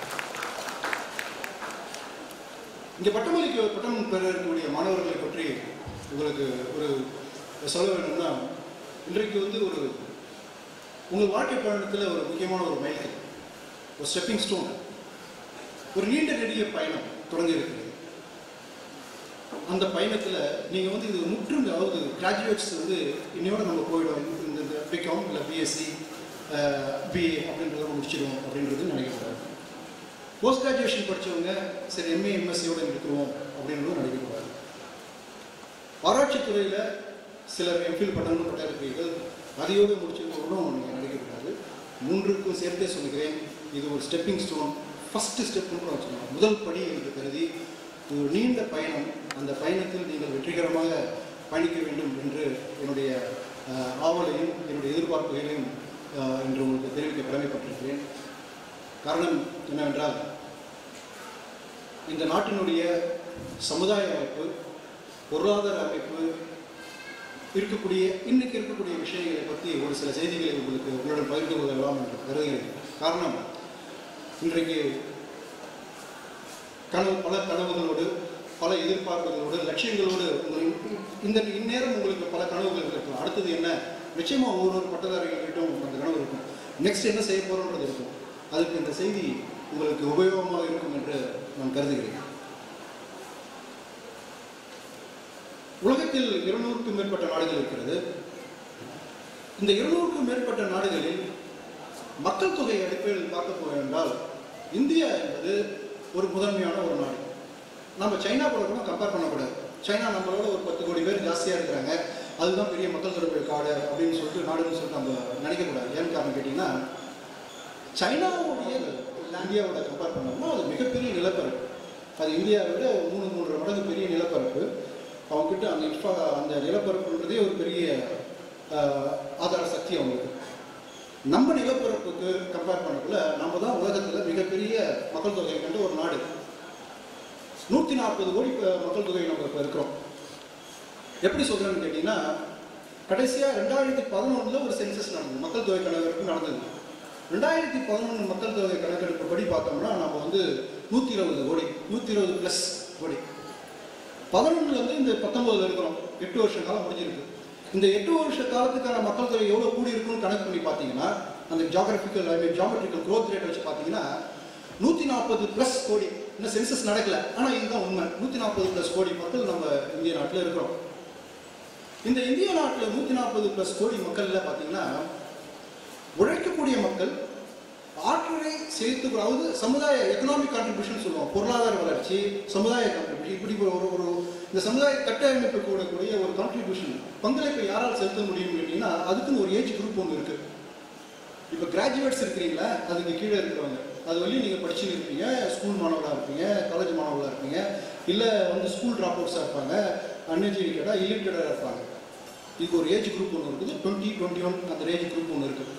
இங்கே பட்டமளிக்க பட்டம் பெற இருக்கக்கூடிய மாணவர்களை பற்றி உங்களுக்கு ஒரு சொல்ல வேணும்னா, இன்றைக்கு வந்து ஒரு உங்கள் வாழ்க்கை பயணத்தில் ஒரு முக்கியமான ஒரு மைல்கல், ஒரு ஸ்டெப்பிங் ஸ்டோன், ஒரு நீண்ட நெடிய பயணம் தொடங்கி இருக்கிறது. அந்த பயணத்தில் நீங்கள் வந்து இது முற்றும், அதாவது கிராஜுவேட்ஸ் வந்து இன்னையோட நம்ம போயிடும், இந்த பிகாம் இல்லை பிஎஸ்சி பிஏ அப்படின்றத முடிச்சிடுவோம் அப்படின்றது நினைக்கக்கூடாது. போஸ்ட் கிராஜுவேஷன் படித்தவங்க சரி எம்ஏ எம்எஸ்சியோட இருக்கிறோம் அப்படின்றதும் நினைக்கக்கூடாது. ஆராய்ச்சித்துறையில் சிலர் எம்ஃபில் பட்டமும் பட்ட இருக்கிறீர்கள், அதையோடு முடிச்சிருக்கணும் நீங்கள் நினைக்கக்கூடாது. மூன்றுக்கும் சேர்த்தே சொல்லுகிறேன், இது ஒரு ஸ்டெப்பிங் ஸ்டோன், ஃபஸ்ட்டு ஸ்டெப்னு கூட வச்சுக்கணும், முதல் படி என்று கருதி ஒரு நீண்ட பயணம். அந்த பயணத்தில் நீங்கள் வெற்றிகரமாக பயணிக்க வேண்டும் என்று என்னுடைய ஆவலையும் என்னுடைய எதிர்பார்ப்புகளையும் இன்று உங்களுக்கு தெரிவிக்க கடமைப்பட்டிருக்கிறேன். காரணம் என்னவென்றால், இந்த நாட்டினுடைய சமுதாய அமைப்பு, பொருளாதார அமைப்பு இருக்கக்கூடிய இன்னைக்கு இருக்கக்கூடிய விஷயங்களை பற்றி ஒரு சில செய்திகளை உங்களுக்கு உங்களுடன் பகிர்ந்து கொள்ளலாம் என்று கருதுகிறேன். காரணம், இன்றைக்கு கனவு பல கனவுகளோடு, பல எதிர்பார்ப்புகளோடு, லட்சியங்களோடு இந்த இந்நேரம் உங்களுக்கு பல கனவுகள் இருக்கும். அடுத்தது என்ன, நிச்சயமாக ஒவ்வொரு பட்டதாரிகள்கிட்டும் அந்த கனவு இருக்கும். நெக்ஸ்ட் என்ன செய்ய போகிறோன்றது இருக்கும். அதுக்கு இந்த செய்தி உங்களுக்கு உபயோகமாக இருக்கும் என்று நான் கருதுகிறேன். உலகத்தில் இருநூறுக்கும் மேற்பட்ட நாடுகள் இருக்கிறது. இந்த இருநூறுக்கும் மேற்பட்ட நாடுகளில் மக்கள் தொகை அடிப்படையில் பார்க்க போக என்றால் இந்தியா என்பது ஒரு முதன்மையான ஒரு நாடு. நம்ம சைனா கூட கூட கம்பேர் பண்ணக்கூடாது. சைனா நம்மளோட ஒரு பத்து கோடி பேர் ஜாஸ்தியாக இருக்கிறாங்க, அதுதான் பெரிய மக்கள் தொடர்பு காடு அப்படின்னு சொல்லிட்டு நாடுன்னு சொல்லிட்டு நம்ம நினைக்கக்கூடாது. ஏன்னு காரணம் கேட்டிங்கன்னா, சைனாவுடைய இந்தியாவோட கம்பேர் பண்ணோம்னா அது மிகப்பெரிய நிலப்பரப்பு. அது இந்தியாவை விட மூணு மூன்றரை மடங்கு பெரிய நிலப்பரப்பு. அவங்ககிட்ட அந்த இன்ஃபா அந்த நிலப்பரப்புன்றதே ஒரு பெரிய ஆதார சக்தி அவங்களுக்கு. நம்ம நிலப்பரப்புக்கு கம்பேர் பண்ணக்குள்ள நம்ம தான் உலகத்தில் மிகப்பெரிய மக்கள் தொகை கண்ட ஒரு நாடு. நூற்றி நாற்பது கோடி மக்கள் தொகை நம்ம இப்போ இருக்கிறோம். எப்படி சொல்கிறேன்னு கேட்டிங்கன்னா, கடைசியாக ரெண்டாயிரத்தி பதினொன்றில் ஒரு சென்சஸ் நடந்தது, மக்கள் தொகை கணக்கெடுப்பு நடந்தது. ரெண்டாயிரத்தி பதினொன்று மக்கள் தொகை கணக்கெடுப்பு படி பார்த்தோம்னா நம்ம வந்து நூற்றி இருபது கோடி நூற்றி இருபது ப்ளஸ் கோடி. பதினொன்றுலேருந்து இந்த பத்தொம்போதில் இருக்கிறோம். எட்டு வருஷ காலம் முடிஞ்சிருக்கு. இந்த எட்டு வருஷ காலத்துக்கான மக்கள் தொகை எவ்வளோ கூடி இருக்குன்னு கணக்கு பண்ணி பார்த்தீங்கன்னா, அந்த geographical I mean geometrical growth rate வச்சு பார்த்தீங்கன்னா நூற்றி நாற்பது ப்ளஸ் கோடி. இன்னும் சென்சஸ் நடக்கல, ஆனால் இதுதான் உண்மை. நூற்றி நாற்பது ப்ளஸ் கோடி மக்கள் நம்ம இந்திய நாட்டில் இருக்கிறோம். இந்த இந்திய நாட்டில் நூற்றி நாற்பது ப்ளஸ் கோடி மக்களில் பார்த்தீங்கன்னா உழைக்கக்கூடிய மக்கள், ஆற்றலை சேர்த்து, அதாவது சமுதாய எக்கனாமிக் கான்ட்ரிபியூஷன் சொல்லுவோம், பொருளாதார வளர்ச்சி, சமுதாய கான்ட்ரிபியூஷன், இப்படி ஒரு ஒரு இந்த சமுதாய கட்டமைப்பு கூடக்கூடிய ஒரு கான்ட்ரிபியூஷன் பங்களிப்பை யாரால் செலுத்த முடியும் கேட்டீங்கன்னா, அதுக்குன்னு ஒரு ஏஜ் குரூப் ஒன்று இருக்கு. இப்போ கிராஜுவேட்ஸ் இருக்கிறீங்களா, அதுக்கு கீழே இருக்கிறவங்க, அது வரையும் நீங்கள் படிச்சுன்னு இருப்பீங்க, ஸ்கூல் மாணவர்களாக இருப்பீங்க, காலேஜ் மாணவர்களாக இருப்பீங்க, இல்லை வந்து ஸ்கூல் ட்ராப் அவுட்ஸாக இருப்பாங்க, அன்எஜுகேட்டடாக இல்லிட்ரேட்டாக இருப்பாங்க. இதுக்கு ஒரு ஏஜ் குரூப் ஒன்று இருக்குது, டுவெண்ட்டி டுவெண்ட்டி ஒன் அந்த ஏஜ் குரூப் ஒன்று இருக்குது.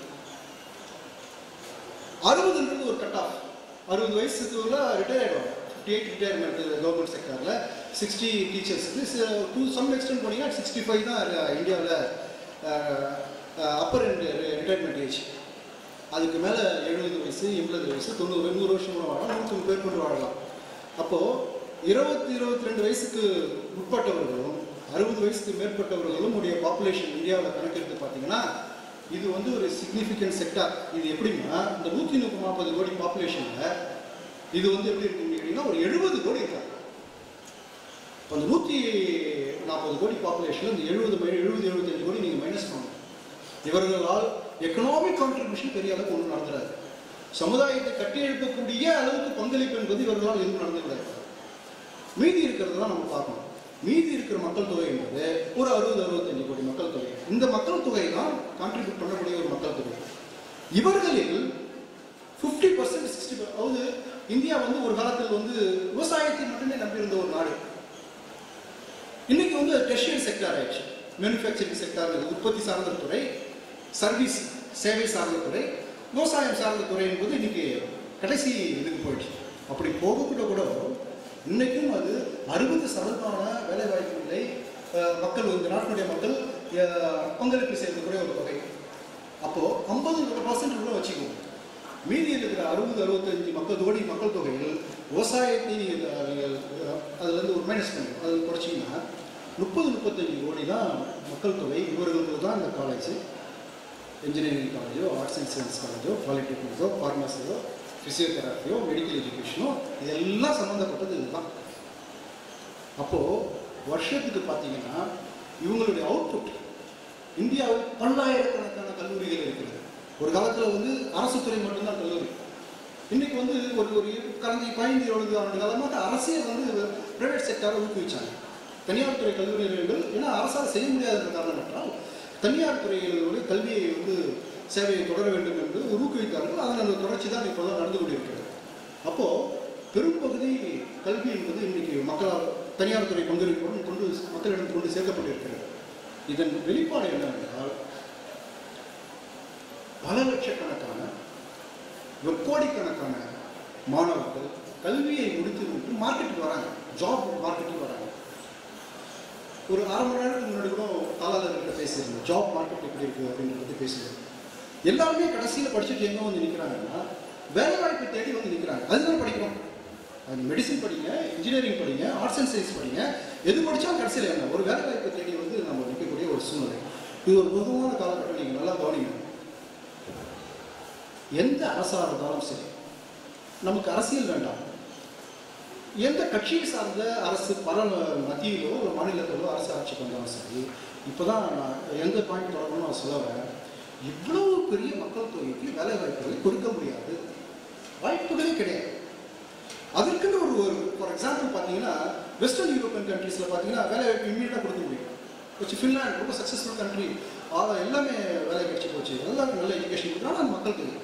அறுபதுன்றது ஒரு கட் ஆஃப். அறுபது வயசுக்குள்ள ரிட்டையர் ஆகிடுவாங்க. ஃபிஃப்டி எயிட் ரிட்டையர்மெண்ட் கவர்மெண்ட் செக்டரில், சிக்ஸ்டி டீச்சர்ஸுக்கு டு சம் எக்ஸ்டென்ட் போனீங்கன்னா சிக்ஸ்டி ஃபைவ் தான் இந்தியாவில் அப்பர் அண்ட் ரிட்டையர்மெண்ட் ஏஜ். அதுக்கு மேலே எழுபது வயசு, எண்பது வயசு, தொண்ணூறு, நூறு வருஷம் கூட வாழலாம், நூற்றி பேர் கொண்டு வாழலாம். அப்போது இருபத்தி இருபத்தி ரெண்டு வயசுக்கு உட்பட்டவர்களும் அறுபது வயசுக்கு மேற்பட்டவர்களும் உடைய பாப்புலேஷன் இந்தியாவில் கணக்கெடுத்து பார்த்தீங்கன்னா இது வந்து ஒரு சிக்னிஃபிகண்ட் செக்டார். இது எப்படின்னா, இந்த நூற்றி நாற்பது கோடி பாப்புலேஷனில் இது வந்து எப்படி இருக்குன்னு கேட்டீங்கன்னா ஒரு எழுபது கோடி இருக்காங்க. இப்போ அந்த நூற்றி நாற்பது கோடி பாப்புலேஷன் இந்த எழுபது எழுபது எழுபத்தஞ்சு கோடி நீங்கள் மைனஸ் பண்ணணும். இவர்களால் எக்கனாமிக் கான்ட்ரிபியூஷன் பெரிய அளவுக்கு ஒன்றும் நடந்துடாது. சமுதாயத்தை கட்டி எழுப்பக்கூடிய அளவுக்கு பங்களிப்பு என்பது இவர்களால் எதுவும் நடந்துவிடாது. மீதி இருக்கிறதெல்லாம் நம்ம பார்க்கணும். மீதி இருக்கிற மக்கள் தொகை என்பது ஒரு அறுபது அறுபத்தஞ்சு கோடி மக்கள் தொகை. இந்த மக்கள் தொகை தான் கான்ட்ரிபியூட் பண்ணக்கூடிய ஒரு மக்கள் தொகை. இவர்களில் ஃபிஃப்டி பர்சன்ட் சிக்ஸ்டி அதாவது இந்தியா வந்து ஒரு காலத்தில் வந்து விவசாயத்தை மட்டுமே நம்பியிருந்த ஒரு நாடு. இன்னைக்கு வந்து டெர்ஷியரி செக்டார் ஆயிடுச்சு. மேனுஃபேக்சரிங் செக்டார், உற்பத்தி சார்ந்த துறை, சர்வீஸ் சேவை சார்ந்த துறை, விவசாயம் சார்ந்த துறை என்பது இன்னைக்கு கடைசி இதுக்கு போயிடுச்சு. அப்படி போகக்கூட கூட இன்னைக்கும் அது அறுபது சதவீதமான வேலை வாய்ப்புகளை மக்கள் இந்த நாட்டினுடைய மக்கள் பங்களிப்பு செய்யக்கூடிய ஒரு தொகை. அப்போ ஐம்பது பர்சன்ட் கூட வச்சுக்குவோம். மீதி இருக்கிற அறுபது அறுபத்தஞ்சு மக்கள் கோடி மக்கள் தொகையில் விவசாயத்தை அதுலேருந்து ஒரு மைனஸ் பண்ணி அது குறைச்சிங்கன்னா முப்பது முப்பத்தஞ்சு கோடி தான் மக்கள் தொகை. இவர்களுக்கு தான் இந்த காலேஜ், இன்ஜினியரிங் காலேஜோ, ஆர்ட்ஸ் அண்ட் சயின்ஸ் காலேஜோ, பாலிடெக்னிக்கோ, ஃபார்மசியோ, ஃபிசியோதெராப்பியோ, மெடிக்கல் எஜுகேஷனோ இதெல்லாம் சம்மந்தப்பட்டது இதுதான். அப்போது வருஷத்துக்கு பார்த்தீங்கன்னா இவங்களுடைய அவுட்புட் இந்தியாவில் பல்லாயிரக்கணக்கான கல்லூரிகள் இருக்கிறது. ஒரு காலத்தில் வந்து அரசு துறை மட்டும்தான் கல்லூரி. இன்னைக்கு வந்து ஒரு ஒரு கடந்த பதினைந்து இருபது ஆண்டு காலமாக அரசே வந்து பிரைவேட் செக்டாரை ஊக்குவிச்சாங்க. தனியார் துறை கல்லூரிகள் ஏன்னா அரசால் செய்ய முடியாத காரணம் என்றால் தனியார் துறைகளுடைய கல்வியை வந்து சேவையை தொடர வேண்டும் என்று ஊக்குவித்தார்கள். அதன் அந்த தொடர்ச்சி தான் இப்போ தான் நடந்து கொண்டிருக்கிறது. அப்போது பெரும்பகுதி கல்வி என்பது இன்றைக்கி மக்களால் தனியார் துறை பங்களிப்புடன் கொண்டு மக்களிடம் கொண்டு சேர்க்கப்பட்டிருக்கிறது. இதன் வெளிப்பாடு என்னவென்றால் பல லட்சக்கணக்கான கோடிக்கணக்கான மாணவர்கள் கல்வியை முடித்து மார்க்கெட்டுக்கு வராங்க, ஜாப் மார்க்கெட்டுக்கு வராங்க. ஒரு அரை மணி நேரத்துக்கு முன்னாடி கூட தாளாளர்கிட்ட பேசியிருந்தேன், ஜாப் மார்க்கெட் எப்படி இருக்குது அப்படின்றத பற்றி பேசியிருந்தேன். எல்லாருமே கடைசியில் படிச்சுட்டு எங்கே வந்து நிற்கிறாங்கன்னா வேலை வாய்ப்பை தேடி வந்து நிற்கிறாங்க. அதுதான் படிக்கிறோம். அது மெடிசன் படிங்க, இன்ஜினியரிங் படிங்க, ஆர்ட்ஸ் அண்ட் சயின்ஸ் படிங்க, எது படித்தாலும் கடைசியில் என்ன ஒரு வேலை வாய்ப்பை தேடி வந்து நம்ம நிற்கக்கூடிய ஒரு சூழ்நிலை. இது ஒரு பொதுவான காலகட்டம். நீங்கள் நல்லா கவனிங்க. எந்த அரசாக இருந்தாலும் சரி, நமக்கு அரசியல் வேண்டாம். எந்த கட்சியை சார்ந்த அரசு பல மத்தியிலோ ஒரு மாநிலத்திலோ அரசு ஆட்சிக்கு வந்தாலும் சரி, இப்போ தான் நான் எந்த பாயிண்ட் தொடங்கணும்னு நான் சொல்லுவேன். இவ்வளவு பெரிய மக்கள் தொகைக்கு வேலை வாய்ப்புகளை கொடுக்க முடியாது, வாய்ப்புகளே கிடையாது. அதற்குன்னு ஒரு ஒரு ஃபார் எக்ஸாம்பிள் பார்த்தீங்கன்னா வெஸ்டர்ன் யூரோப்பியன் கண்ட்ரீஸில் பார்த்தீங்கன்னா வேலை வாய்ப்பு இம்மீடியட்டாக கொடுக்க முடியும். வச்சு ஃபின்லாண்ட் ரொம்ப சக்ஸஸ்ஃபுல் கண்ட்ரி, எல்லாமே வேலை கிடைச்சி போச்சு, எல்லாமே நல்ல எஜுகேஷன் கொடுக்குறாங்க. அந்த மக்கள் தொகை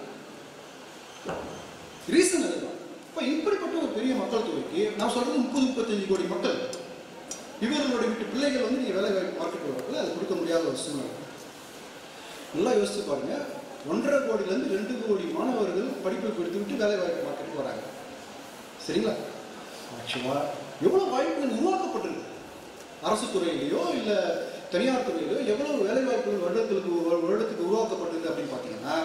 ரீசன் அதுதான். இப்போ இப்படிப்பட்ட ஒரு பெரிய மக்கள் தொகைக்கு நான் சொல்றது முப்பது முப்பத்தஞ்சு கோடி மக்கள், இவர்களுடைய வீட்டு பிள்ளைகள் வந்து நீங்கள் வேலை வாய்ப்பு மார்க்கெட் வரக்குள்ள அது கொடுக்க முடியாத ஒரு சூழ்நிலை. நல்லா யோசிச்சு பாருங்க. ஒன்றரை கோடியிலேருந்து ரெண்டு கோடி மாணவர்கள் படிப்பை கொடுத்து விட்டு வேலை வாய்ப்பு மார்க்கெட்டுக்கு வராங்க. சரிங்களா? ஆக்சுவலாக எவ்வளோ வாய்ப்புகள் உருவாக்கப்பட்டிருக்கு அரசு துறையிலையோ இல்லை தனியார் துறையிலையோ எவ்வளோ வேலை வாய்ப்புகள் வருடத்துக்கு வருடத்துக்கு உருவாக்கப்பட்டிருக்கு அப்படின்னு பார்த்தீங்கன்னா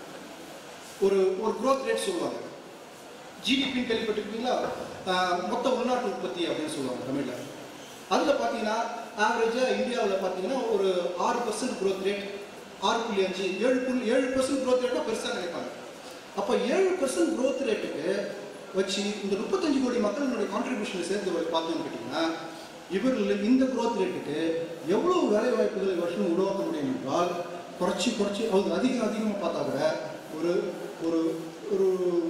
ஒரு ஒரு குரோத் ரேட் சொல்லுவாங்க. ஜிடிபின்னு கேள்விப்பட்டிருக்கீங்களா? மொத்த உள்நாட்டு உற்பத்தி அப்படின்னு சொல்லுவாங்க தமிழில். அதில் பார்த்தீங்கன்னா ஆவரேஜாக இந்தியாவில் பார்த்தீங்கன்னா ஒரு ஆறு பர்சன்ட் குரோத் ரேட், ஆறு புள்ளி அஞ்சு ஏழு புள்ளி ஏழு பர்சன்ட் குரோத் ரேட்டாக பெருசாக நினைப்பாங்க. அப்போ ஏழு பர்சன்ட் குரோத் ரேட்டுக்கு வச்சு இந்த முப்பத்தஞ்சு கோடி மக்களுடைய கான்ட்ரிபியூஷனை சேர்த்து பார்த்தோம்னு கேட்டிங்கன்னா இவர்கள் இந்த குரோத் ரேட்டுக்கு எவ்வளோ வேலை வாய்ப்புகளை வருஷம் உருவாக்க முடியும் என்றால் குறைச்சி குறைச்சி அவங்க அதிகம் அதிகமாக பார்த்தா கூட ஒரு ஒரு ஒரு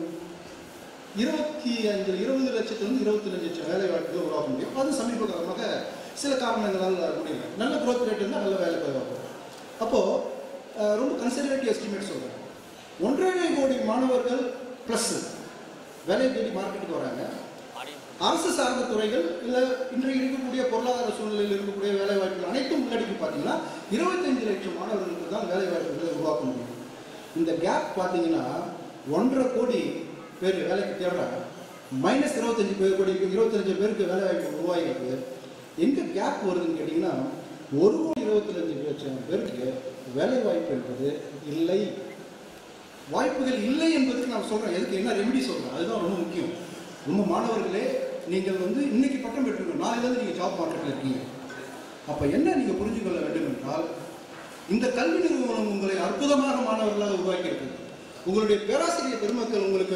இருபத்தி அஞ்சு இருபது லட்சத்துலேருந்து இருபத்தி அஞ்சு லட்சம் வேலை வாய்ப்புகள் உருவாக்க முடியும். அது சமீப காலமாக சில காரணங்களால் முடியல. நல்ல குரோத் ரேட் இருந்தால் நல்ல வேலை உருவாக்கும். அப்போது ரொம்ப கன்சர்வேட்டிவ் எஸ்டிமேட் சொல்கிறேன். ஒன்றரை கோடி மாணவர்கள் ப்ளஸ் வேலை தேடி மார்க்கெட்டுக்கு வராங்க. அரசு சார்ந்த துறைகள் இல்லை இன்றைக்கு இருக்கக்கூடிய பொருளாதார சூழ்நிலையில் இருக்கக்கூடிய வேலை வாய்ப்புகள் அனைத்தும் உள்ளடக்கி பார்த்தீங்கன்னா இருபத்தஞ்சு லட்சம் மாணவர்களுக்கு தான் வேலை வாய்ப்புகளை உருவாக்க முடியும். இந்த கேப் பார்த்தீங்கன்னா ஒன்றரை கோடி பேர் வேலைக்கு தேடுறாங்க, மைனஸ் இருபத்தஞ்சு பேர் கோடி இருபத்தஞ்சு பேருக்கு வேலை வாய்ப்பு உருவாகிருக்கு. எங்கே கேப் வருதுன்னு கேட்டிங்கன்னா ஒரு கோடி இருபத்தஞ்சு லட்சம் பேருக்கு வேலை வாய்ப்பு என்பது இல்லை. வாய்ப்புகள் இல்லை என்பதுக்கு நான் சொல்கிறேன். எதுக்கு என்ன ரெமெடி சொல்கிறேன், அதுதான் ரொம்ப முக்கியம். ரொம்ப மாணவர்களே, நீங்கள் வந்து இன்னைக்கு பட்டம் பெற்றுக்கணும், நாளையிலேருந்து நீங்கள் ஜாப் மார்க்கெட்டில் இருக்கீங்க. அப்போ என்ன நீங்கள் புரிஞ்சு கொள்ள வேண்டும் என்றால் இந்த கல்வி நிறுவனம் உங்களை அற்புதமாக மாணவர்களாக உருவாக்கி இருக்குது. உங்களுடைய பேராசிரியர் பெருமக்கள் உங்களுக்கு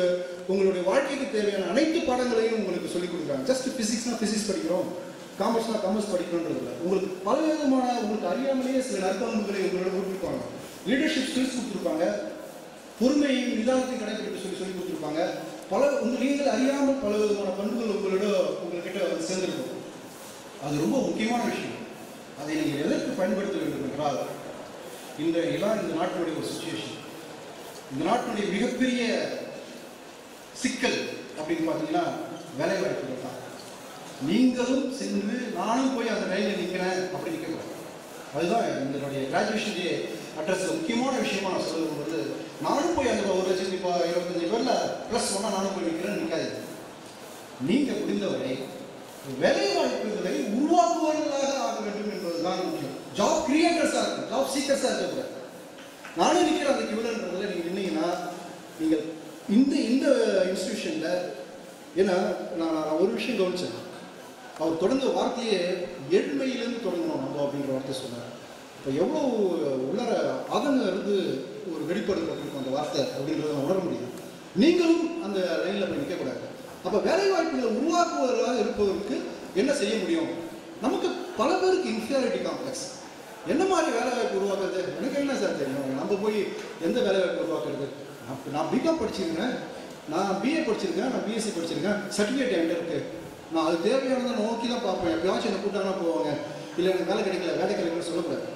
உங்களுடைய வாழ்க்கைக்கு தேவையான அனைத்து பாடங்களையும் உங்களுக்கு சொல்லிக் கொடுக்குறாங்க. ஜஸ்ட் ஃபிசிக்ஸ்னா ஃபிசிக்ஸ் படிக்கிறோம், காமர்ஸ்னா காமர்ஸ் படிக்கணுன்றது இல்லை. உங்களுக்கு பல விதமான உங்களுக்கு அறியாமலேயே சில நற்பண்புகளை உங்களோட கொடுத்துருப்பாங்க. லீடர்ஷிப் ஸ்கில்ஸ் கொடுத்துருப்பாங்க, பொறுமையும் நிதானத்தையும் கடைபிடிக்க சொல்லி சொல்லி கொடுத்துருப்பாங்க. பல உங்கள் நீங்கள் அறியாமல் பல விதமான பண்புகள் உங்களோட உங்கள்கிட்ட வந்து சேர்ந்துருக்கும். அது ரொம்ப முக்கியமான விஷயம். அதை நீங்கள் எதற்கு பயன்படுத்த வேண்டும் என்றால், இந்த எல்லாம் இந்த நாட்டினுடைய ஒரு சுச்சுவேஷன், இந்த நாட்டினுடைய மிகப்பெரிய சிக்கல் அப்படின்னு பார்த்தீங்கன்னா வேலை வாய்ப்புகள் தான். நீங்களும் சென்று நானும் போய் அந்த ரயிலில் நிற்கிறேன் அப்படி நிற்கக்கூடாது. அதுதான் இதனுடைய கிராஜுவேஷன் டே அட்ரஸில் முக்கியமான விஷயமா நான் சொல்லுவது வந்து, நானும் போய் அந்த ஒரு லட்சத்தி இப்போ இருபத்தஞ்சு பேரில் ப்ளஸ் ஒன்னா நானும் போய் நிற்கிறேன்னு நிற்காதீங்க. நீங்கள் முடிந்தவரை வேலை வாய்ப்புகளை உருவாக்குவர்களாக ஆக வேண்டும் என்பதுதான் முக்கியம். ஜாப் கிரியேட்டர்ஸாக இருக்கும், ஜாப் சீக்கர்ஸாக இருக்கக்கூடாது. நானும் நிற்கிற அந்த கிவிலன்றதில் நீங்கள் நின்னீங்கன்னா நீங்கள் இந்த இந்த இன்ஸ்டிடியூஷனில், ஏன்னா நான் நான் ஒரு விஷயம் கவனிச்சேன், அவர் தொடர்ந்த வார்த்தையே ஏழ்மையிலேருந்து தொடங்கணும் நம்ம அப்படின்ற வார்த்தை சொன்னார். இப்போ எவ்வளோ உள்ளர ஆதங்கம் இருந்து ஒரு வெளிப்படுத்த இருக்கும் அந்த வார்த்தை அப்படின்றத உணர முடியும். நீங்களும் அந்த லைனில் போய் நிற்கக்கூடாது. அப்போ வேலை வாய்ப்புகளை உருவாக்குவதாக இருப்பவருக்கு என்ன செய்ய முடியும்? நமக்கு பல பேருக்கு இன்ஃபீரியாரிட்டி காம்ப்ளெக்ஸ். என்ன மாதிரி வேலை வாய்ப்பு உருவாக்குறது? எனக்கு என்ன சார் தெரியும்? நம்ம போய் எந்த வேலை வாய்ப்பு உருவாக்குறது? நான் பிகாம் படிச்சிருக்கேன், நான் பிஏ படிச்சிருக்கேன், நான் பிஎஸ்சி படிச்சிருக்கேன், சர்டிஃபிகேட் என்கிட்ட இருக்கு. நான் அது தேவையானதை நோக்கி தான் பார்ப்பேன். எப்பயாச்சும் என்னை கூட்டாங்கன்னா போவாங்க, இல்லை எனக்கு வேலை கிடைக்கல வேலை கிடைக்கலன்னு சொல்லக்கூடாது.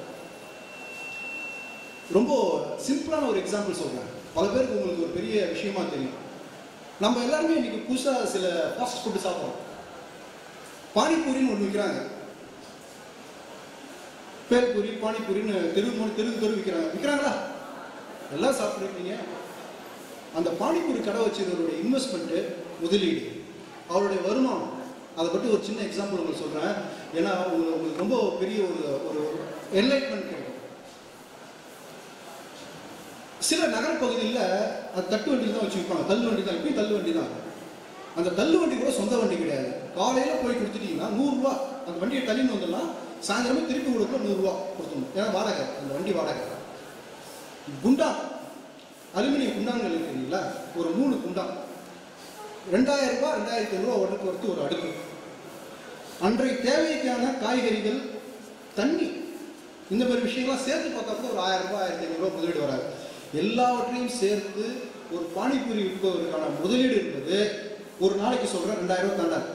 ரொம்ப சிம்பிளான ஒரு எக்ஸாம்பிள் சொல்கிறேன், பல பேருக்கு உங்களுக்கு ஒரு பெரிய விஷயமா தெரியும். நம்ம எல்லாருமே இன்னைக்கு புதுசாக சில ஃபாஸ்ட் ஃபுட்டு சாப்பிட்றோம். பானிபூரின்னு ஒன்று விற்கிறாங்க, பேல்பூரி பானிபூரின்னு தெரு தெரு தெரு விற்கிறாங்க. விற்கிறாங்களா? எல்லாம் சாப்பிட்ருக்கீங்க. அந்த பானிபூரி கடை வச்சவருடைய இன்வெஸ்ட்மெண்ட்டு, முதலீடு, அவருடைய வருமானம், அதை பற்றி ஒரு சின்ன எக்ஸாம்பிள் உங்களுக்கு சொல்கிறேன். ஏன்னா உங்களுக்கு உங்களுக்கு ரொம்ப பெரிய ஒரு ஒரு என்லைட்மெண்ட் கிடைக்கும். சில நகரப்பகுதியில் அது தட்டு வண்டி தான் வச்சு விற்பாங்க, தள்ளு வண்டி தான், இப்பயும் தள்ளு வண்டி தான். அந்த தள்ளு வண்டி கூட சொந்த வண்டி கிடையாது. காலையில் போய் கொடுத்துட்டீங்கன்னா நூறுரூவா அந்த வண்டியை தள்ளின்னு வந்துடலாம், சாயந்தரமே திருப்பி கொடுக்க நூறுரூவா கொடுத்துடணும். ஏன்னா வாடகை, அந்த வண்டி வாடகை. குண்டா அலுமினியம் குண்டான்கள் இருக்குங்களா, ஒரு மூணு குண்டான் ரெண்டாயிரம் ரூபாய் ரெண்டாயிரத்தி ஐநூறுரூவா உடனுக்கு ஒருத்து ஒரு அடுப்பு. அன்றைய தேவைக்கான காய்கறிகள், தண்ணி, இந்த மாதிரி விஷயங்கள்லாம் சேர்த்து பார்த்தா ஒரு ஆயிரம் ரூபாய் ஆயிரத்தி ஐநூறுரூவா முதலீடு வராது. எல்லாவற்றையும் சேர்த்து ஒரு பானிபூரி விற்பதற்கான முதலீடு என்பது ஒரு நாளைக்கு சொல்கிறேன் ரெண்டாயிரம் ரூபாய் தாண்டாது.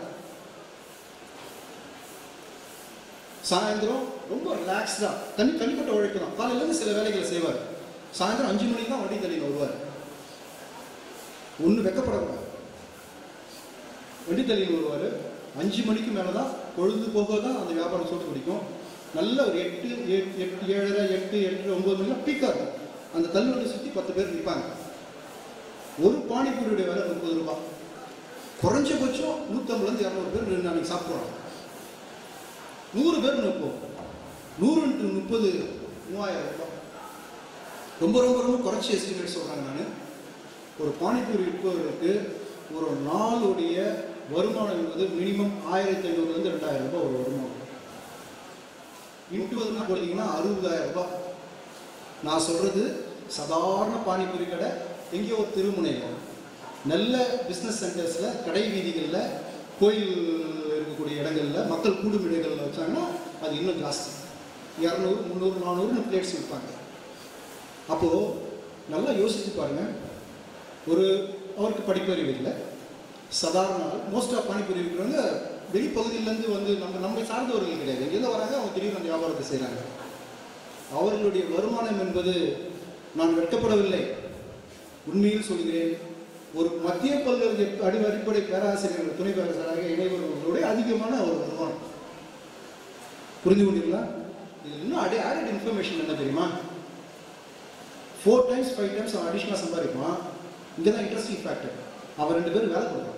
சாயந்தரம் ரொம்ப ரிலாக்ஸ்டாக தனி தனிப்பட்ட உழைப்பு தான். காலையிலேருந்து சில வேலைகளை செய்வார், சாயந்தரம் அஞ்சு மணிக்கு தான் வண்டி தள்ளின்னு வருவார். ஒன்று வெக்கப்படக்கூடாது, வண்டி தள்ளின்னு வருவார். அஞ்சு மணிக்கு மேலே தான் பொழுது போக தான் அந்த வியாபாரம் சோட்டு பிடிக்கும். நல்ல ஒரு எட்டு எட்டு ஏழரை எட்டு எட்டு ஒம்பது மணிலாம் பீக்காக இருக்கும். அந்த தள்ளுவண்டி சுற்றி பத்து பேர் நிற்பாங்க. ஒரு பானிபூரியுடைய விலை முப்பது ரூபாய், குறைஞ்சபட்சம் நூற்றம்பதுலேருந்து இரநூறு பேர் ரெண்டு நாளைக்கு சாப்பிடுவாங்க. நூறு பேர் நிற்போம், நூறு இன்ட்டு முப்பது மூவாயிரம் ரூபாய். ரொம்ப ரொம்ப ரொம்ப குறைச்சி எஸ்டிமேட் சொல்கிறாங்க. நான் ஒரு பானிபூரி விற்பவர்களுக்கு ஒரு நாளுடைய வருமானம் என்பது மினிமம் ஆயிரத்தி ஐநூறுலேருந்து ரெண்டாயிரம் ரூபாய் ஒரு வருமானம். இன்ட்டு போட்டிங்கன்னா அறுபதாயிரம் ரூபாய். நான் சொல்கிறது சாதாரண பானிபூரி கடை எங்கேயோ ஒரு திருமுனையில், நல்ல பிஸ்னஸ் சென்டர்ஸில், கடை வீதிகளில், கோயில் இருக்கக்கூடிய இடங்களில், மக்கள் கூடும் இடங்களில் வச்சாங்கன்னா அது இன்னும் ஜாஸ்தி. இரநூறு முந்நூறு நானூறுன்னு பிளேட்ஸ் விற்பாங்க. அப்போது நல்லா யோசிச்சு பாருங்கள். ஒரு அவருக்கு படிப்பறிவு இல்லை, சாதாரண மோஸ்ட் ஆஃப் பானிபூரி விற்கிறவங்க வெளிப்பகுதியிலேருந்து வந்து நம்ம நம்ம சார்ந்தவர்கள் கிடையாது, எங்கேருந்து வராங்க, அவங்க திடீர்னு அந்த வியாபாரத்தை செய்கிறாங்க. அவர்களுடைய வருமானம் என்பது, நான் வெட்கப்படவில்லை, உண்மையில் சொல்கிறேன், ஒரு மத்திய பல்கலை அடி அடிப்படை பேராசிரியர்கள் துணை பேராசிரியராக இணைவர்களுடைய அதிகமான ஒரு வருமானம். புரிந்து கொண்டீங்களா? இது இன்னும் அடி ஆடட் இன்ஃபர்மேஷன் என்ன தெரியுமா? ஃபோர் டைம்ஸ் ஃபைவ் டைம்ஸ் அவன் அடிஷனலாக சம்பாதிப்பான். இங்கே தான் இன்ட்ரெஸ்டிங் ஃபேக்டர். அவன் ரெண்டு பேரும் வேலை கொடுப்பான்.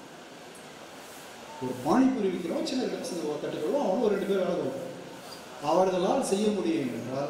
ஒரு பானிபூரி விற்கிறோம், சின்ன பசங்க தட்டுக்கிறோம், அவனும் ஒரு ரெண்டு பேர் வேலை கொடுப்பான். அவர்களால் செய்ய முடியும் என்றால்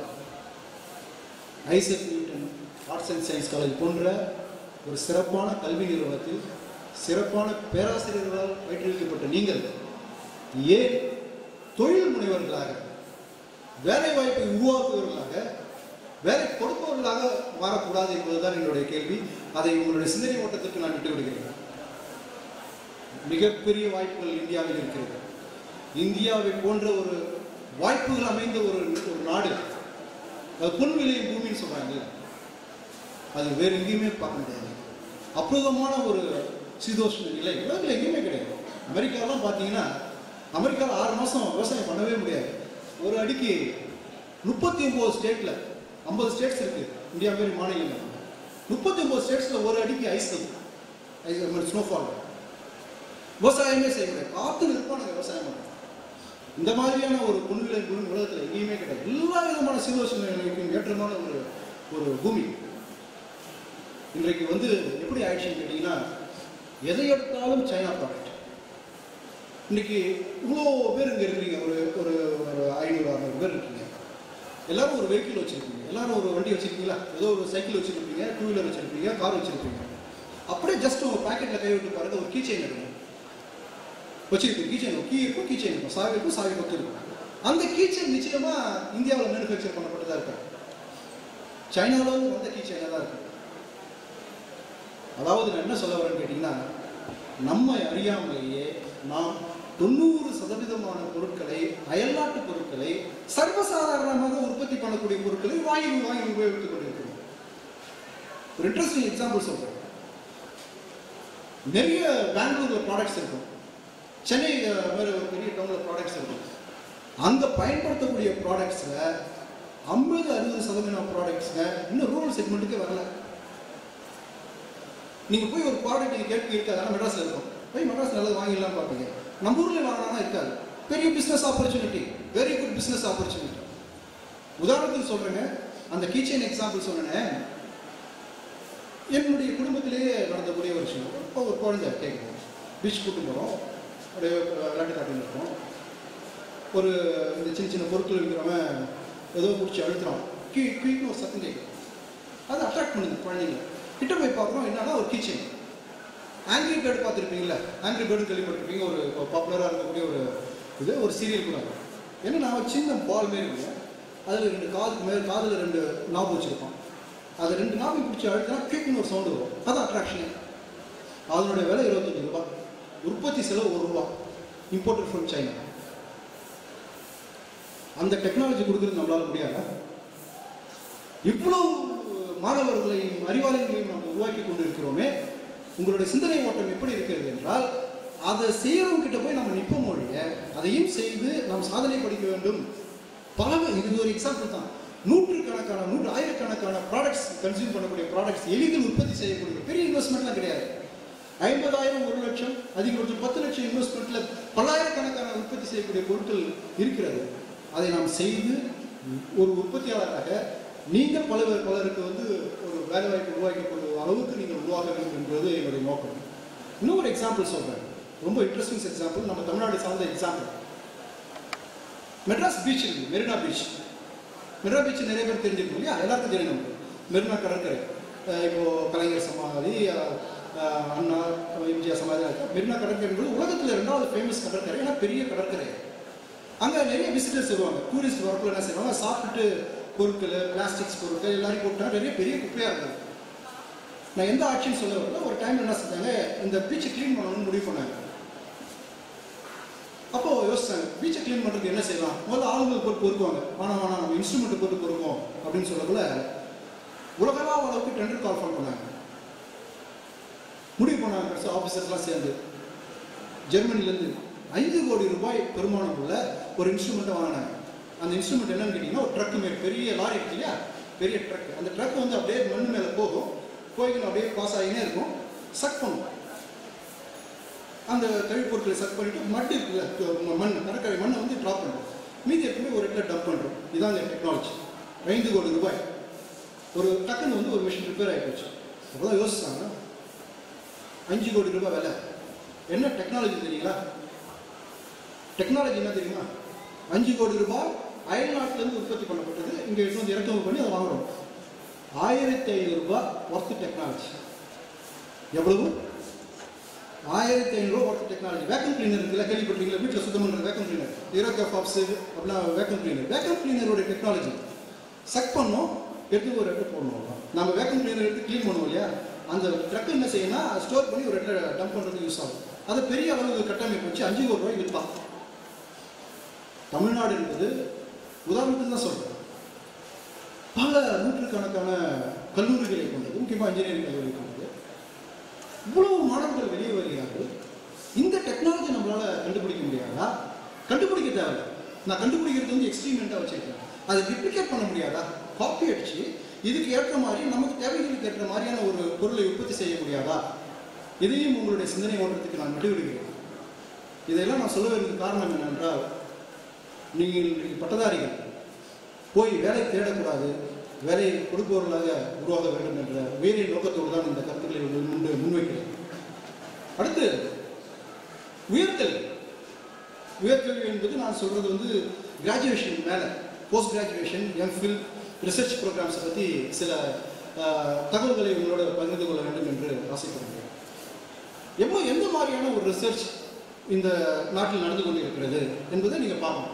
Isaac Newton Arts and Science College போன்ற ஒரு சிறப்பான கல்வி நிறுவனத்தில் சிறப்பான பேராசிரியர்களால் பயிற்றுவிக்கப்பட்ட நீங்கள் ஏன் தொழில் முனைவர்களாக, வேலை வாய்ப்பை உருவாக்குவர்களாக, வேலை கொடுப்பவர்களாக மாறக்கூடாது என்பதுதான் என்னுடைய கேள்வி. அதை உங்களுடைய சிந்தனை ஓட்டத்திற்கு நான் விட்டு விடுகிறேன். மிகப்பெரிய வாய்ப்புகள் இந்தியாவில் இருக்கிறது. இந்தியாவை போன்ற ஒரு வாய்ப்புகள் அமைந்த ஒரு ஒரு நாடு, அது பொன்விளையும் பூமின்னு சொல்றாங்க, அது வேற எங்கேயுமே பார்க்க முடியாது. அற்புதமான ஒரு சீதோஷ்ண நிலை உலகில் எங்கேயுமே கிடையாது. அமெரிக்காலாம் பார்த்தீங்கன்னா, அமெரிக்காவில் ஆறு மாதம் விவசாயம் பண்ணவே முடியாது. ஒரு அடிக்கு முப்பத்தி ஒன்பது ஸ்டேட்டில், ஐம்பது ஸ்டேட்ஸ் இருக்கு இந்தியா மாரி மாநிலங்கள், முப்பத்தி ஒன்பது ஸ்டேட்ஸில் ஒரு அடிக்கு ஐஸ் ஐஸ் ஸ்னோஃபால். விவசாயமே செய்ய முடியாது, காற்று நிற்பான விவசாயம் பண்ணுறோம். இந்த மாதிரியான ஒரு பொன்விளை பூமி உலகத்தில் எங்கேயுமே கிடையாது. எல்லா விதமான சீதோஷ்ண நிலைக்கும் ஏற்றமான ஒரு ஒரு பூமி. இன்றைக்கு வந்து எப்படி ஆயிடுச்சுன்னு கேட்டீங்கன்னா, எதை எடுத்தாலும் சைனா ப்ராடக்ட். இன்னைக்கு இவ்வளோ பேர் இங்கே இருக்கிறீங்க, ஒரு ஒரு ஒரு ஐநூறு அறுநூறு பேர் இருக்கீங்க. எல்லாரும் ஒரு வெஹிக்கிள் வச்சுருப்பீங்க, எல்லாரும் ஒரு வண்டி வச்சுருக்கீங்களா, ஏதோ ஒரு சைக்கிள் வச்சுருப்பீங்க, டூ வீலர் வச்சுருப்பீங்க, கார் வச்சுருப்பீங்க. அப்படியே ஜஸ்ட் உங்கள் பாக்கெட்டில் கை விட்டு பாருங்க, ஒரு கீ செயின் இருக்கும் வச்சுருப்பீங்க. கீ செயின் கீ இருக்கும், கீ செயின் இருக்கும், சாவி இருக்கும், சாவி கொத்து இருக்கும். அந்த கீ செயின் நிச்சயமாக இந்தியாவில் மேனுஃபேக்சர் பண்ணப்பட்டதாக இருக்கும். சைனாவில் வந்த கீ செயினாக தான் இருக்கும். அதாவது நான் என்ன சொல்ல வரேன்னு கேட்டிங்கன்னா, நம்மை அறியாமலேயே நாம் தொண்ணூறு சதவீதமான பொருட்களை, அயல்நாட்டு பொருட்களை, சர்வசாதாரணமாக உற்பத்தி பண்ணக்கூடிய பொருட்களை வாங்கி வாங்கி உபயோகித்துக் கொண்டிருக்கிறோம். ஒரு இன்ட்ரெஸ்டிங் எக்ஸாம்பிள் சொல்றேன். நிறைய பெங்களூர்ல ப்ராடக்ட்ஸ் இருக்கும், சென்னை வேற ஒரு பெரிய டவுன்ல ப்ராடக்ட்ஸ் இருக்கும். அந்த பயன்படுத்தக்கூடிய ப்ராடக்ட்ஸ்ல ஐம்பது அறுபது சதவீதம் ப்ராடக்ட்ஸ்ங்க இன்னும் ரூரல் செக்மெண்ட்டுக்கு வரல. நீங்க போய் ஒரு ப்ராடக்ட் நீங்க கேட்க இருக்காது, ஆனால் மெட்ராஸ்ல இருக்கும். போய் மெட்ராஸ் நல்லது வாங்கிடலாம் பார்ப்பீங்க. நம்ம ஊர்ல வாங்கினா இருக்காது. பெரிய business opportunity, very good business opportunity. உதாரணத்துக்கு சொல்றேங்க, அந்த கீச்சைன் எக்ஸாம்பிள் சொன்னேன். என்னுடைய குடும்பத்திலேயே நடந்தக்கூடிய ஒரு விஷயம். இப்போ ஒரு குழந்தை கேட்குறோம், பீச் கூட்டு போகிறோம், அப்படியே விளையாட்டு காட்டின்னு இருக்கோம். ஒரு இந்த சின்ன சின்ன பொருட்கள் இருக்கிறவன் ஏதோ பிடிச்சி அழுத்துறான், கீ கீழ்னு ஒரு சத்தம் கேட்கும். அது அட்ராக்ட் பண்ணுது குழந்தைங்க. கிட்ட போய் பார்க்குறோம், என்னன்னா ஒரு கீச்சைன். ஆங்கிரி பேர்டு பார்த்துருப்பீங்களா? ஆங்கிரி பேர்டு கேள்விப்பட்டிருப்பீங்க, ஒரு பாப்புலராக இருக்கக்கூடிய ஒரு இது, ஒரு சீரியல் கூட. ஏன்னா நான் சின்ன பால் மாரி இருக்கும், அதில் ரெண்டு காதுக்கு மேலே காதில் ரெண்டு நாபு வச்சுருப்பான். அது ரெண்டு நாபை பிடிச்சி அழுத்தினா கேட்குன்னு ஒரு சவுண்டு வரும். அது அட்ராக்ஷனு. அதனுடைய விலை இருபத்தஞ்சு ரூபாய், உற்பத்தி செலவு ஒரு ரூபா, இம்போர்ட்டட் ஃப்ரம் சைனா. அந்த டெக்னாலஜி கொடுக்குறது நம்மளால முடியாதா? இவ்வளவு மாணவர்களையும் அறிவாளர்களையும் நம்ம உருவாக்கி கொண்டு இருக்கிறோமே. உங்களுடைய சிந்தனை ஓட்டம் எப்படி இருக்கிறது என்றால், அதை செய்யறவங்க கிட்ட போய் நம்ம நிற்போம் ஒழிய அதையும் செய்து நாம் சாதனை படிக்க வேண்டும். பல இது ஒரு எக்ஸாம்பிள் தான். நூற்றுக்கணக்கான நூற்று ஆயிரக்கணக்கான ப்ராடக்ட்ஸ் கன்சியூம் பண்ணக்கூடிய ப்ராடக்ட்ஸ் எளிதில் உற்பத்தி செய்யக்கூடிய பெரிய இன்வெஸ்ட்மெண்ட்லாம் கிடையாது. ஐம்பதாயிரம் ஒரு லட்சம் அதிகபட்சம் பத்து லட்சம் இன்வெஸ்ட்மெண்ட்ல பல்லாயிரக்கணக்கான உற்பத்தி செய்யக்கூடிய பொருட்கள் இருக்கிறது. அதை நாம் செய்து ஒரு உற்பத்தியாளராக நீங்கள் பல பலருக்கு வந்து ஒரு வேலை வாய்ப்பு உருவாக்கக்கூடிய அளவுக்கு நீங்கள் உருவாக வேண்டும் என்பது என்னுடைய நோக்கம். இன்னொரு எக்ஸாம்பிள் சொல்றேன், ரொம்ப இன்ட்ரெஸ்டிங் எக்ஸாம்பிள், நம்ம தமிழ்நாடு சார்ந்த எக்ஸாம்பிள். மெட்ராஸ் பீச் இருக்கு, மெரினா பீச். மெரினா பீச் நிறைய பேர் தெரிஞ்சிருக்கும் இல்லையா? எல்லாருக்கும் தெரியணும். மெரினா கடற்கரை, இப்போ கலைஞர் சமாதி, அண்ணா, எம்ஜிஆர் சமாதி. மெரினா கடற்கரை என்பது உலகத்தில் இரண்டாவது ஃபேமஸ் கடற்கரை, ஏன்னா பெரிய கடற்கரை. அங்கே நிறைய விசிட்டர்ஸ் வருவாங்க. டூரிஸ்ட் வரக்குள்ள என்ன செய்வாங்க, சாப்பிட்டுட்டு பொருட்கள், பிளாஸ்டிக்ஸ் பொருட்கள் எல்லாரும் போட்டா நிறைய பெரிய குப்பையாக இருந்தது. நான் எந்த ஆட்சின்னு சொல்ல வரல, ஒரு டைம் என்ன செஞ்சாங்க, இந்த பீச்சை க்ளீன் பண்ணணும்னு முடிவு பண்ணாங்க. அப்போ யோசிச்சாங்க, பீச்சை க்ளீன் பண்ணுறதுக்கு என்ன செய்யலாம், முதல்ல ஆளுங்களை போட்டு பொறுக்குவாங்க, ஆனால் வேணாம் நம்ம இன்ஸ்ட்ருமெண்ட் போட்டு பொறுப்போம் அப்படின்னு சொல்லக்குள்ள உலகளாவ அளவுக்கு டெண்டர் கால் ஃபார்ம் பண்ணாங்க. முடிவு பண்ணாங்க ஆஃபீஸர்ஸ்லாம் சேர்ந்து. ஜெர்மனிலேருந்து ஐந்து கோடி ரூபாய் பெருமானம் உள்ள ஒரு இன்ஸ்ட்ருமெண்ட்டை வாங்கினாங்க. அந்த இன்ஸ்ட்ருமெண்ட் என்னன்னு கேட்டிங்கன்னா, ஒரு ட்ரக்கு மேலே பெரிய லாரி இருக்கு இல்லையா, பெரிய ட்ரக். அந்த ட்ரக் வந்து அப்படியே மண் மேலே போகும், போய்க்கு அப்படியே பாஸ் ஆகினே இருக்கும், சக் பண்ணும். அந்த கழிப்பொருட்களை சக் பண்ணிட்டு மட்டு இருக்குல்ல மண், கடற்கரை மண்ணை வந்து ட்ராப் பண்ணுறோம், மீதி எப்பவுமே ஒரு இடத்துல டம்ப் பண்ணுறோம். இதுதான் இந்த டெக்னாலஜி. ஐந்து கோடி ரூபாய் ஒரு டக்குன்னு வந்து ஒரு மிஷின் ரிப்பேர் ஆகி போச்சு. அப்போதான் யோசிச்சாங்க, அஞ்சு கோடி ரூபாய் விலை. என்ன டெக்னாலஜி தெரியுங்களா? டெக்னாலஜி என்ன தெரியுமா? அஞ்சு கோடி ரூபாய் அயல்நாட்டிலேருந்து உற்பத்தி பண்ணப்பட்டது, இங்கே எடுத்து வந்து இறக்குமதி பண்ணி அதை வாங்குறோம். ஆயிரத்தி ஐநூறு ரூபாய் ஒர்த்து டெக்னாலஜி. எவ்வளவு? ஆயிரத்தி ஐநூறு ரூபாய் ஒர்த்து டெக்னாலஜி. வேக்கம் கிளீனர் இருக்குல்ல, கேள்விப்பட்டீங்களா? வீட்டில் சுத்தம் பண்ணுற வேக்கம் கிளீனர், ஈரோக்கா ஃபாப்ஸு அப்படின்னா வேக்கம் கிளீனர். வேக்கம் கிளீனரோட டெக்னாலஜி சக் பண்ணோம், எடுத்து ஒரு இடத்துல போடணும். நம்ம வேக்கம் கிளீனர் எடுத்து க்ளீன் பண்ணுவோம் இல்லையா, அந்த ட்ரக் என்ன செய்யணும்னா ஸ்டோர் பண்ணி ஒரு இடத்துல டம்ப் பண்ணுறதுக்கு யூஸ் ஆகும். அதை பெரிய அளவு கட்டமைப்பு வச்சு அஞ்சு கோடி ரூபாய் விற்பான். தமிழ்நாடு என்பது உதாரணத்துக்கு தான் சொல்கிறேன், பல நூற்றுக்கணக்கான கல்லூரிகளை கொண்டது, முக்கியமாக இன்ஜினியரிங் கல்லூரி கொண்டது. இவ்வளவு மாணவர்கள் வெளியே வருகிறார்கள். இந்த டெக்னாலஜி நம்மளால் கண்டுபிடிக்க முடியாதா? கண்டுபிடிக்க தேவை. நான் கண்டுபிடிக்கிறது வந்து எக்ஸ்பீரிமெண்ட்டாக வச்சுருக்கேன். அதை ரிப்ளிகேட் பண்ண முடியாதா? காப்பி அடிச்சு இதுக்கு ஏற்ற மாதிரி நமக்கு தேவைகளுக்கு ஏற்ற மாதிரியான ஒரு பொருளை உற்பத்தி செய்ய முடியாதா? இதையும் உங்களுடைய சிந்தனை ஓட்டத்துக்கு நான் விட்டுவிடுகிறேன். இதையெல்லாம் நான் சொல்ல வேண்டிய காரணம் என்னவென்றால், நீங்கள் பட்டதாரிகள் போய் வேலை தேடக்கூடாது, வேலையை கொடுப்பவர்களாக உருவாக வேண்டும் என்ற வேறிய நோக்கத்தோடு தான் இந்த கருத்துக்களை முன் முன்வைக்கிறேன். அடுத்து உயர்கல்வி. உயர்கல்வி என்பது நான் சொல்றது வந்து கிராஜுவேஷன் மேலே, போஸ்ட் கிராஜுவேஷன், எம்ஃபில், ரிசர்ச் ப்ரோக்ராம்ஸை பற்றி சில தகவல்களை உங்களோட பகிர்ந்து கொள்ள வேண்டும் என்று ஆசைப்படுகிறேன். எப்போ எந்த மாதிரியான ஒரு ரிசர்ச் இந்த நாட்டில் நடந்து கொண்டிருக்கிறது என்பதை நீங்கள் பார்க்கணும்.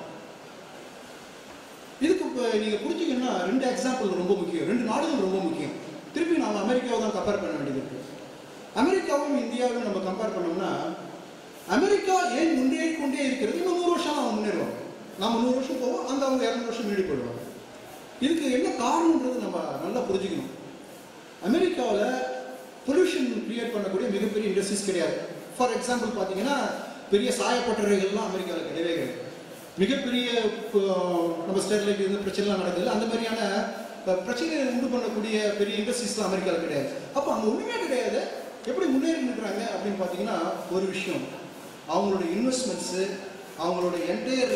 இதுக்கு இப்போ நீங்கள் புரிஞ்சுக்கணும்னா ரெண்டு எக்ஸாம்பிள் ரொம்ப முக்கியம், ரெண்டு நாடுகள் ரொம்ப முக்கியம். திருப்பி நாம் அமெரிக்காவை தான் கம்பேர் பண்ண வேண்டியது இருக்குது. அமெரிக்காவும் இந்தியாவும் நம்ம கம்பேர் பண்ணோம்னா, அமெரிக்கா ஏன் முன்னேறி கொண்டே இருக்கிறது? இன்னும் நூறு வருஷம் அவங்க முன்னேறுவாங்க. நம்ம நூறு வருஷம் போவோம், அந்த அவங்க இரநூறு வருஷம் ஈடுபடுவாங்க. இதுக்கு என்ன காரணன்றது நம்ம நல்லா புரிஞ்சுக்கணும். அமெரிக்காவில் பொல்யூஷன் கிரியேட் பண்ணக்கூடிய மிகப்பெரிய இண்டஸ்ட்ரீஸ் கிடையாது. ஃபார் எக்ஸாம்பிள் பார்த்தீங்கன்னா, பெரிய சாயப்பட்டறைகள்லாம் அமெரிக்காவில் கிடையவே கிடையாது. மிகப்பெரிய நம்ம ஸ்டேட்லைட் இருந்து பிரச்சனைலாம் நடக்குது, அந்த மாதிரியான பிரச்சனையை உண்டு பண்ணக்கூடிய பெரிய இண்டஸ்ட்ரீஸ்லாம் அமெரிக்காவில் கிடையாது. அப்போ அங்கே ஒன்றுமே கிடையாது. எப்படி முன்னேறி நிற்கிறாங்க அப்படின்னு பார்த்தீங்கன்னா, ஒரு விஷயம், அவங்களோட இன்வெஸ்ட்மெண்ட்ஸு, அவங்களோட என்டையர்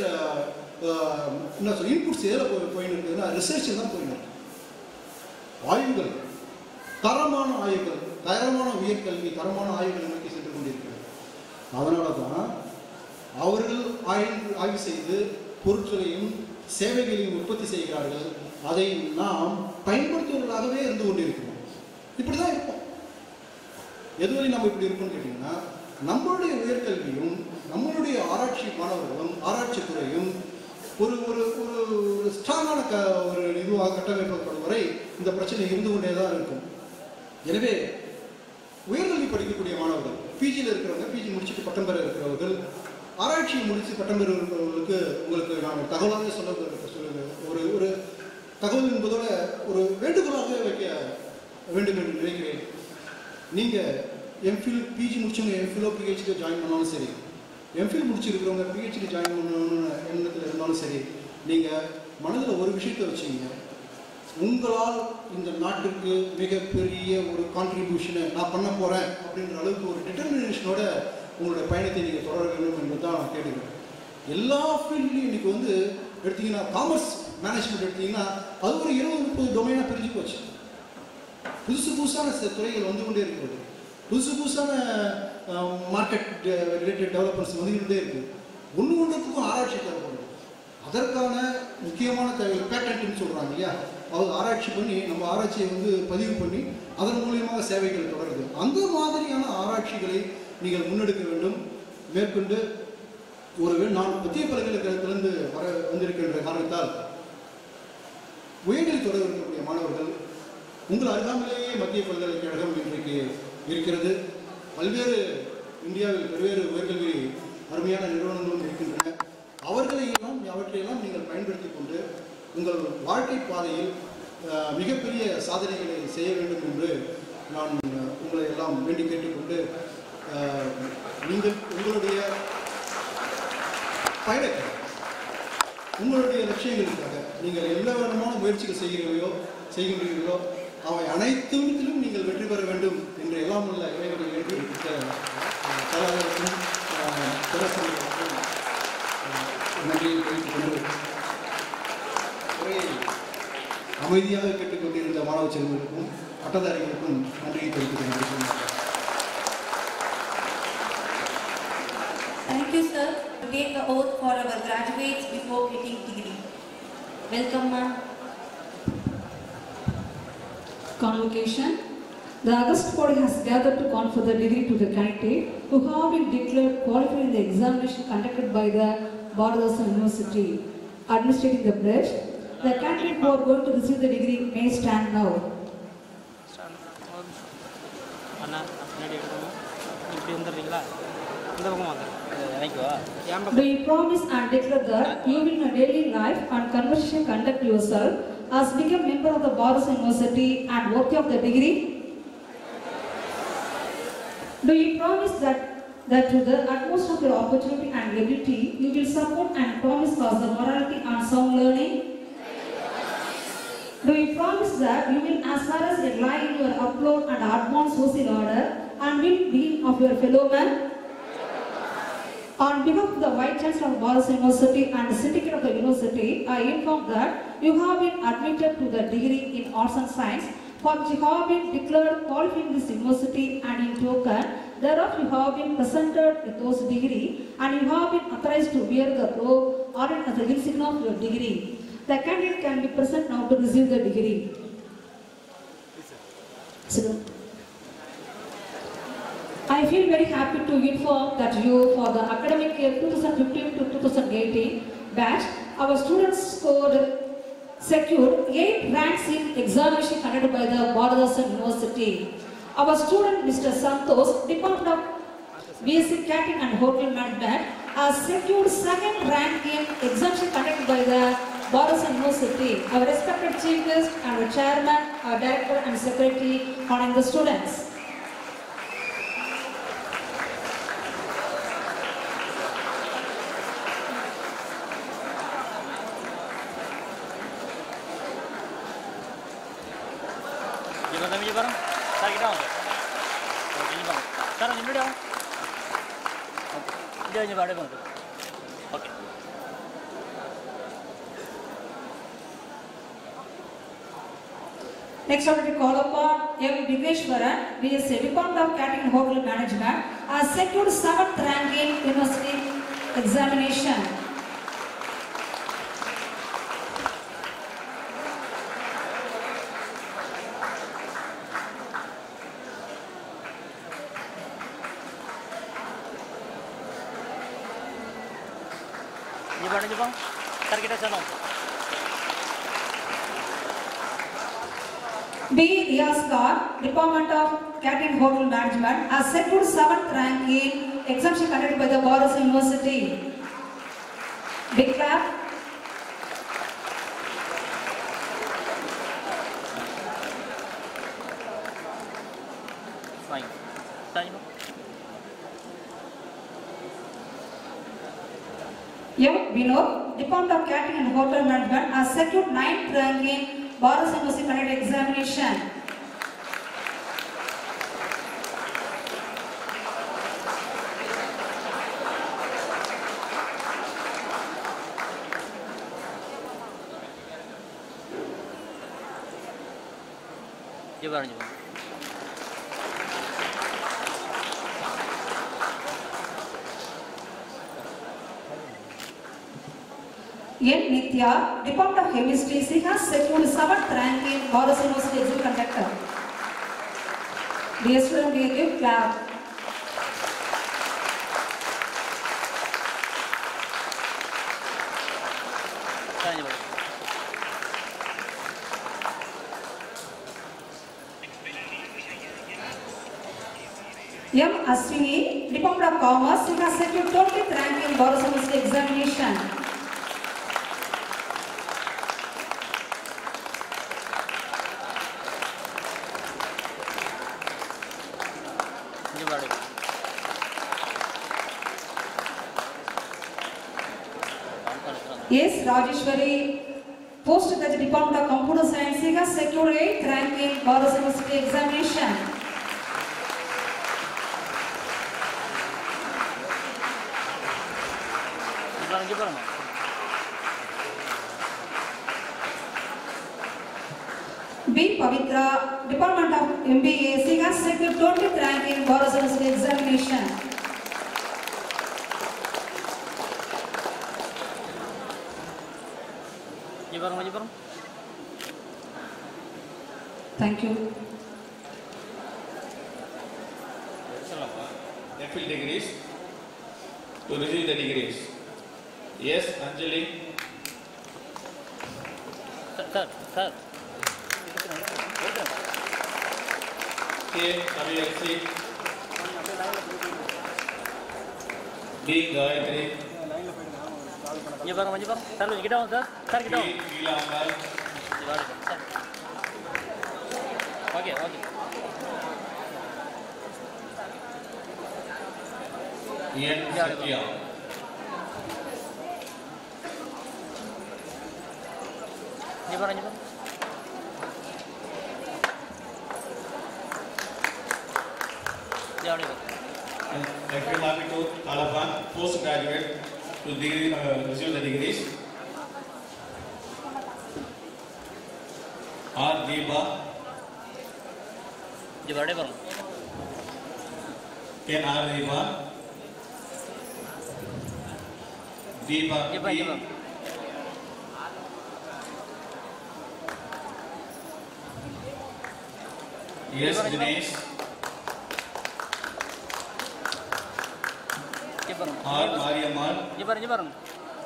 என்ன சொல் இன்புட்ஸ் எதில் போய் போயின்னு இருக்குதுன்னா ரிசர்ச்சில் தான் போயின்னு இருக்கு. ஆய்வுகள், தரமான ஆய்வுகள், தரமான உயர்கல்வி, தரமான ஆய்வுகள் நோக்கி சென்று கொண்டிருக்கிறது. அதனால தான் அவர்கள் ஆய்வு ஆய்வு செய்து பொருட்களையும் சேவைகளையும் உற்பத்தி செய்கிறார்கள். அதை நாம் பயன்படுத்துவர்களாகவே இருந்து கொண்டிருக்கிறோம். இப்படி தான் இருப்போம். எதுவரை நம்ம இப்படி இருக்கோம்னு கேட்டிங்கன்னா, நம்மளுடைய உயர்கல்வியும் நம்மளுடைய ஆராய்ச்சி மாணவர்களும் ஆராய்ச்சி துறையும் ஒரு ஒரு ஒரு ஸ்ட்ராங்கான க ஒரு இதுவாக கட்டமைக்கப்படும் வரை இந்த பிரச்சனை இருந்து கொண்டே தான் இருக்கும். எனவே உயர்கல்வி படிக்கக்கூடிய மாணவர்கள், பிஜியில் இருக்கிறவங்க, பிஜி முடிச்சுட்டு பட்டம் பெற இருக்கிறவர்கள், ஆராய்ச்சியை முடித்து பட்டம் பெற இருக்கிறவங்களுக்கு உங்களுக்கு நான் தகவலாக சொல்ல சொல்லுங்க ஒரு ஒரு தகவல் என்பதோட ஒரு வேண்டுகோளாக வைக்க வேண்டும் என்று நினைக்கிறேன். நீங்கள் எம்ஃபில் பிஜி முடிச்சவங்க எம்ஃபிலோ பிஹெச்டி ஜாயின் பண்ணாலும் சரி, எம்ஃபில் முடிச்சிருக்கிறவங்க பிஹெச்டி ஜாயின் பண்ணணும்னு எண்ணத்தில் இருந்தாலும் சரி, நீங்கள் மனதில் ஒரு விஷயத்தை வச்சுங்க, உங்களால் இந்த நாட்டுக்கு மிகப்பெரிய ஒரு கான்ட்ரிபியூஷனை நான் பண்ண போகிறேன் அப்படின்ற அளவுக்கு ஒரு டிட்டர்மினேஷனோட உங்களுடைய பயணத்தை நீங்கள் தொடர வேண்டும் என்பது தான் நான் கேட்டுக்கிறேன். எல்லா ஃபீல்ட்லையும் இன்றைக்கி வந்து எடுத்திங்கன்னா, காமர்ஸ் மேனேஜ்மெண்ட் எடுத்திங்கன்னா அது ஒரு இருபது முப்பது டொமைனாக பிரிஞ்சு போச்சு. புதுசு புதுசான துறைகள் வந்து கொண்டே இருக்கிறது. புதுசு புதுசான மார்க்கெட் ரிலேட்டட் டெவலப்மெண்ட்ஸ் வந்துக்கிட்டே இருக்குது. ஒன்று ஒன்றுத்துக்கும் ஆராய்ச்சி தேவைப்படுது. அதற்கான முக்கியமான தேவை பேட்டன்ட்னு சொல்கிறாங்க இல்லையா, அவங்க ஆராய்ச்சி பண்ணி நம்ம ஆராய்ச்சியை வந்து பதிவு பண்ணி அதன் மூலியமாக சேவைகள் தொடருது. அந்த மாதிரியான ஆராய்ச்சிகளை நீங்கள் முன்னெடுக்க வேண்டும். மேற்கொண்டு ஒரு நான் மத்திய பல்கலைக்கழகத்திலிருந்து வர வந்திருக்கின்ற காரணத்தால் உயர்நிலை தொடர இருக்கக்கூடிய மாணவர்கள், உங்கள் அருகாமையிலேயே மத்திய பல்கலைக்கழகம் இன்றைக்கு இருக்கிறது. பல்வேறு இந்தியாவில் பல்வேறு உயர்கல்வி அருமையான நிறுவனங்களும் இருக்கின்றன. அவர்களையெல்லாம் அவற்றையெல்லாம் நீங்கள் பயன்படுத்தி கொண்டு உங்கள் வாழ்க்கை பாதையில் மிகப்பெரிய சாதனைகளை செய்ய வேண்டும் என்று நான் உங்களை எல்லாம் வேண்டி கேட்டுக்கொண்டு, நீங்கள் உங்களுடைய பயணத்தை உங்களுடைய லட்சியங்களுக்காக நீங்கள் எல்லா விதமான முயற்சிகள் செய்கிறீர்களோ செய்கின்றீர்களோ அவை அனைத்திலும் நீங்கள் வெற்றி பெற வேண்டும் என்று எல்லாம் உள்ள இளைஞர்கள் வேண்டி நன்றியை தெரிவித்துக் கொண்டு உரையை அமைதியாக கேட்டுக்கொண்டிருந்த மாணவ செல்வங்களுக்கும் பட்டதாரிகளுக்கும் நன்றியை தெரிவித்துக் கொண்டிருக்கிறேன். Thank you, sir. To take the oath for our graduates before getting degree. Welcome, ma'am. Convocation. The August body has gathered to confer the degree to the candidate who have been declared qualified in the examination conducted by the Bharathasan University, administrating the pledge. The candidate who are going to receive the degree may stand now. அண்ணா பின்னாடி எடுக்கணும் இப்படி வந்துடுறீங்களா இந்த பக்கம் வந்து நினைக்குவா Do you promise and declare that you will in your daily life and conversation conduct yourself as become member of the Bharat University and worthy of the degree? Do you promise that that to the utmost of your opportunity and ability you will support and promise cause the morality and sound learning? Do you promise that you will as far as it lie in your upload and advance social order and will be of your fellow man? On behalf of the Vice Chancellor of Bharat University and the Syndicate of the University, I inform that you have been admitted to the degree in Arts and Science for which you have been declared qualified in this university, and in token thereof you have been presented with those degree and you have been authorized to wear the robe or as the insignia of your degree. The candidate can be present now to receive the degree. So, I feel very happy to inform that you, for the academic year twenty fifteen to twenty eighteen batch, our students scored, secured eight ranks in examination conducted by the Bharathasan University. Our student Mister Santosh, Department of B S c Catering and Hotel Management, has secured second rank in examination conducted by the Bharathasan University. Our respected chief guest and our chairman, our director and secretary honoring the students. Ini barang, saya kita orang. Ini barang. Sekarang ini dia. Dia ini barang bang. Okay. Next, I will call upon M. Vigeshwaran, B S c Department of Catering and Hotel Management, has secured seventh rank in university examination. Ini barang je bang. Ntar kita sana. B. Riaz Khan, Department of Catering and Hotel Management, has secured seventh rank in examination conducted by the Bharathasan University. Big clap. Fine. Tanya bang. M. Vinod, Department of Catering and Hotel Management, has secured ninth rank in Bharathasan University conducted examination. Ini barang je bang. N. Nitya, Department of Chemistry, she has secured seventh rank in Bharathasan University exam conductor. Dear student, we give clap. Tanya bang. M. Ashwini, Department of Commerce, she has secured twentieth rank in Bharathasan University examination. Ini barang. Yes, Rajeshwari, postgraduate Department of Computer Science, she has secured eighth rank in Bharathasan University examination. Ini barang je barang. B. Pavitra, Department of M B A, she has secured twentieth rank in Bharathasan University examination. Ini barang je barang. Thank you. F Phil degrees to receive the degrees. Yes, Anjali. Sir sir K Kaviyarasi, T Gayathri, இங்கே பாருங்க கொஞ்சம் பாருங்க sir கொஞ்சம் கிட்ட வாங்க sir sir கிட்ட B வாங்க Keezhambal, sir okay okay N Sathya, இங்கே பாருங்க இங்கே பாருங்க I feel happy to call upon postgraduate to degree, uh, receive the degrees. R. Deepa, இங்கே பாருங்க பாருங்க N. R. Deepa, Deepa இங்கே P. பாருங்க இங்கே பாருங்க S. Dinesh, இங்கே பாருங்க R. Mariammal, இங்கே பாருங்க இங்கே பாருங்க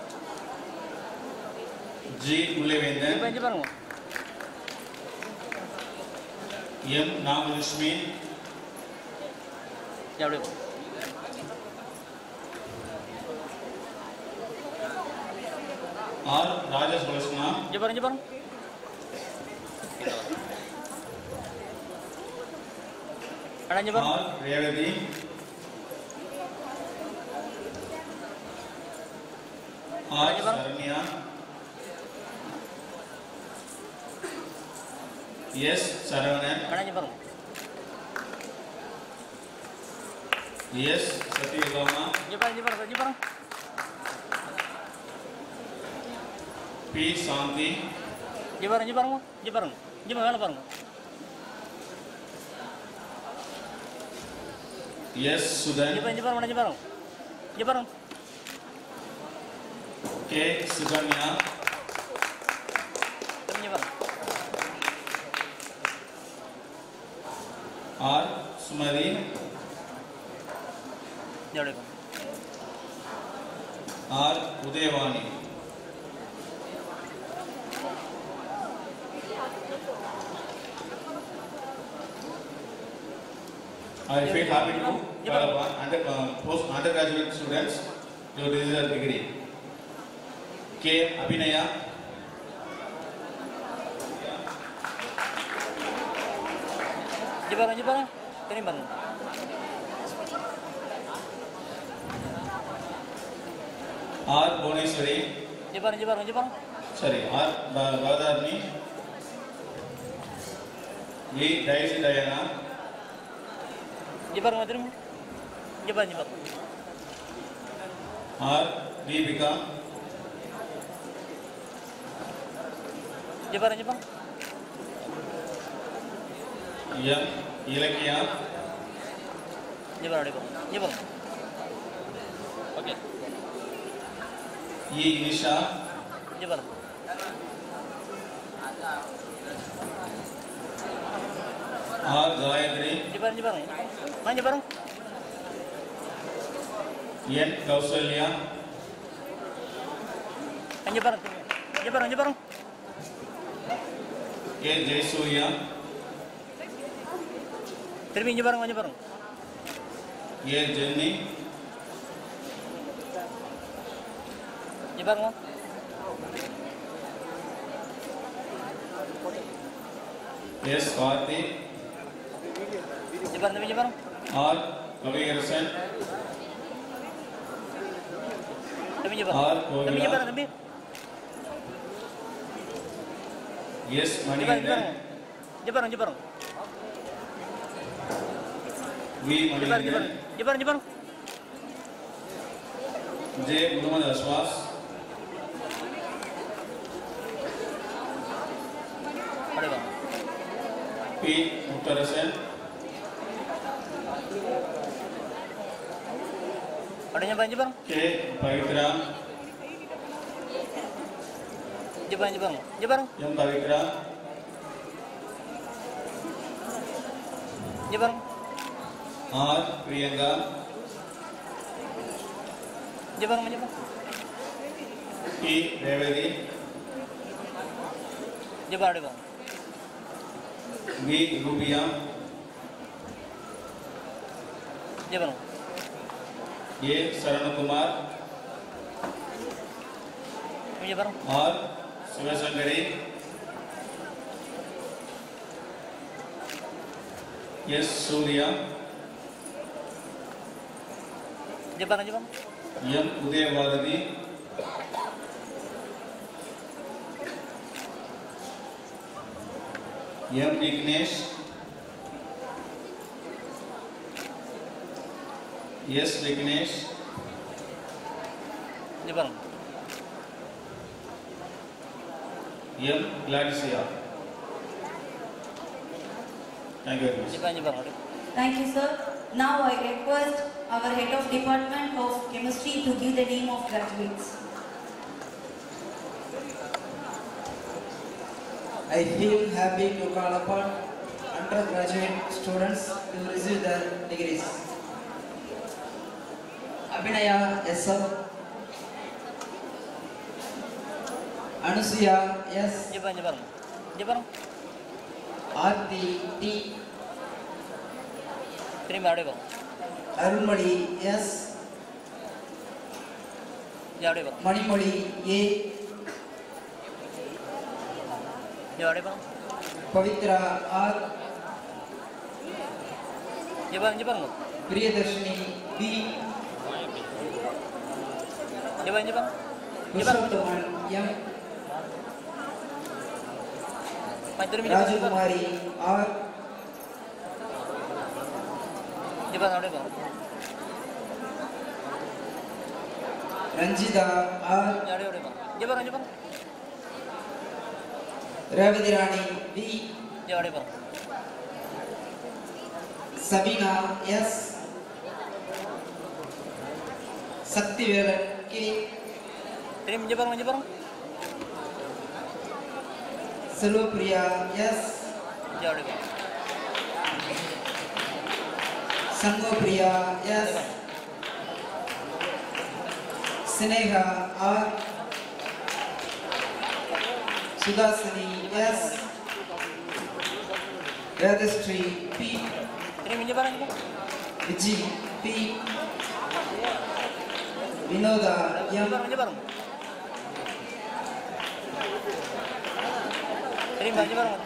G. Mullavendan, இங்கே இங்கே பாருங்க M. Namalakshmi, இங்கே அப்படியே R. Rajesh Valsna, இங்கே பாருங்க இங்கே பாருங்க அண்ணா இங்கே பாருங்க R. Revati, R. Saranya, S. Saravanan, அண்ணா இங்கே பாருங்க S. Satyabama, இங்கே பாருங்க இங்கே பாருங்க இங்கே பாருங்க P. Santi, இங்கே பாருங்க இங்கே பாருங்க இங்கே பாருங்க இங்கே மேலே பாருங்க S. Sudan, இங்கே பாருங்க இங்கே பாருங்க இங்கே பாருங்க இங்கே பாருங்க K. Suganya, இங்கே பாருங்க R. Sumari, இங்கே அப்படியே பாருங்க R. Udayavani. I feel happy to call upon under, uh, post undergraduate students to receive their degree. K. Abhinaya, இங்கே பாருங்க இங்கே பாருங்க தெரியும் பாருங்க R. Bhuvaneshwari, இங்கே பாருங்க இங்கே பாருங்க இங்கே பாருங்க sorry, R. Bhadarani, V. Daisy Diana, இங்கே பாருங்க திரும்பி இங்கே பாருங்க இங்கே பாருங்க R. Deepika, இங்கே பாருங்க இங்கே பாருங்க M. Ilakya, இங்கே பாருங்க அப்படியே பாருங்க இங்கே பாருங்க ஓகே E. Nisha, இங்கே பாருங்க R. Gayatri, இங்கே பாருங்க இங்கே பாருங்க ஆ இங்கே பாருங்க N. Kausalya, இங்கே பாருங்க திரும்பி இங்கே பாருங்க இங்கே பாருங்க A. Jayasuriya, திரும்பி இங்கே பாருங்க இங்கே பாருங்க A. Jenny, இங்கே பாருங்க S. Karthi, இங்கே பாருங்க இங்கே பாருங்க R. Kaviyarasan, தம்பி இங்கே R. பாருங்க தம்பி இங்கே Kovila, பாருங்க தம்பி S. இங்கே பாருங்க Manikandan, இங்கே பாருங்க இங்கே பாருங்க V. இங்கே பாருங்க இங்கே Manikandan, பாருங்க இங்கே பாருங்க இங்கே பாருங்க J. Muhammad Aswas, அப்படியே வாங்க P. Muttarasan, அப்படியே பாருங்க இங்கே பாருங்க K. Pavitra, இங்கே பாருங்க இங்கே பாருங்க இங்கே பாருங்க M. Pavitra, இங்கே பாருங்க R. Priyanka, இங்கே பாருங்க இங்கே பாருங்க P. Revati, இங்கே பாரு பா. V. Rubia. இங்கே பாரு. A. Saranakumar. இங்கே பாரு. R. Sivasangari. S. Surya. இங்கே பாரு இங்கே பாரு. M. Udayavadadi. M. Vignesh. S. Vignesh. இங்கே பாரு. M. Gladisia. Thank you very much. இங்கே பாரு இங்கே பாரு. Thank you, sir. Now I request our head of department of chemistry to give the name of graduates. I feel happy to call upon undergraduate students to receive their degrees. Abhinaya S. Anusuya S. இங்கே பாரு இங்கே பாரு. இங்கே பாரு. Aarti T. திரும்பி அப்படியே பாரு. Arunmali S. இங்கே அப்படியே பாரு. Manimali A. இங்கே அப்படியே பாரு. Pavitra R. இங்கே பாரு இங்கே பாருங்க. Priyadarshini B. இங்கே பாரு இங்கே பாரு. இங்கே பாரு. Purushothaman M. திரும்பி இங்கே பாரு. Rajakumari R. இங்கே பாரு அப்படியே பாரு. Ranjita R. இங்கே அப்படியே அப்படியே பாரு. இங்கே பாரு இங்கே பாரு. Ravidirani V. இங்கே அப்படியே பாரு. Sabina S. Saktivelan K. திரும்பி இங்கே பாருங்க இங்கே பாருங்க. Selvapriya S. இங்கே அப்படியே பாரு. Sangopriya S. Sneha R. Sudhasini S. Radhastri P. திரும்பி இங்கே பாருங்க இங்கே பாருங்க. Viji P. Vinoda இங்கே M. பாருங்க இங்கே பாருங்க. திரும்பி இங்கே பாருங்க.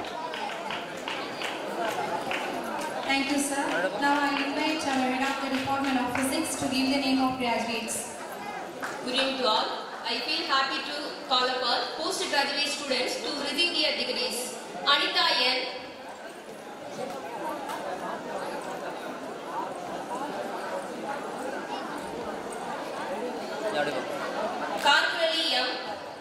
Thank you, sir. Now I invite our head of the Department of Physics to give the name of graduates. Good evening to all. I feel happy to call upon postgraduate students to receive their degrees. Anita N. Karthali M.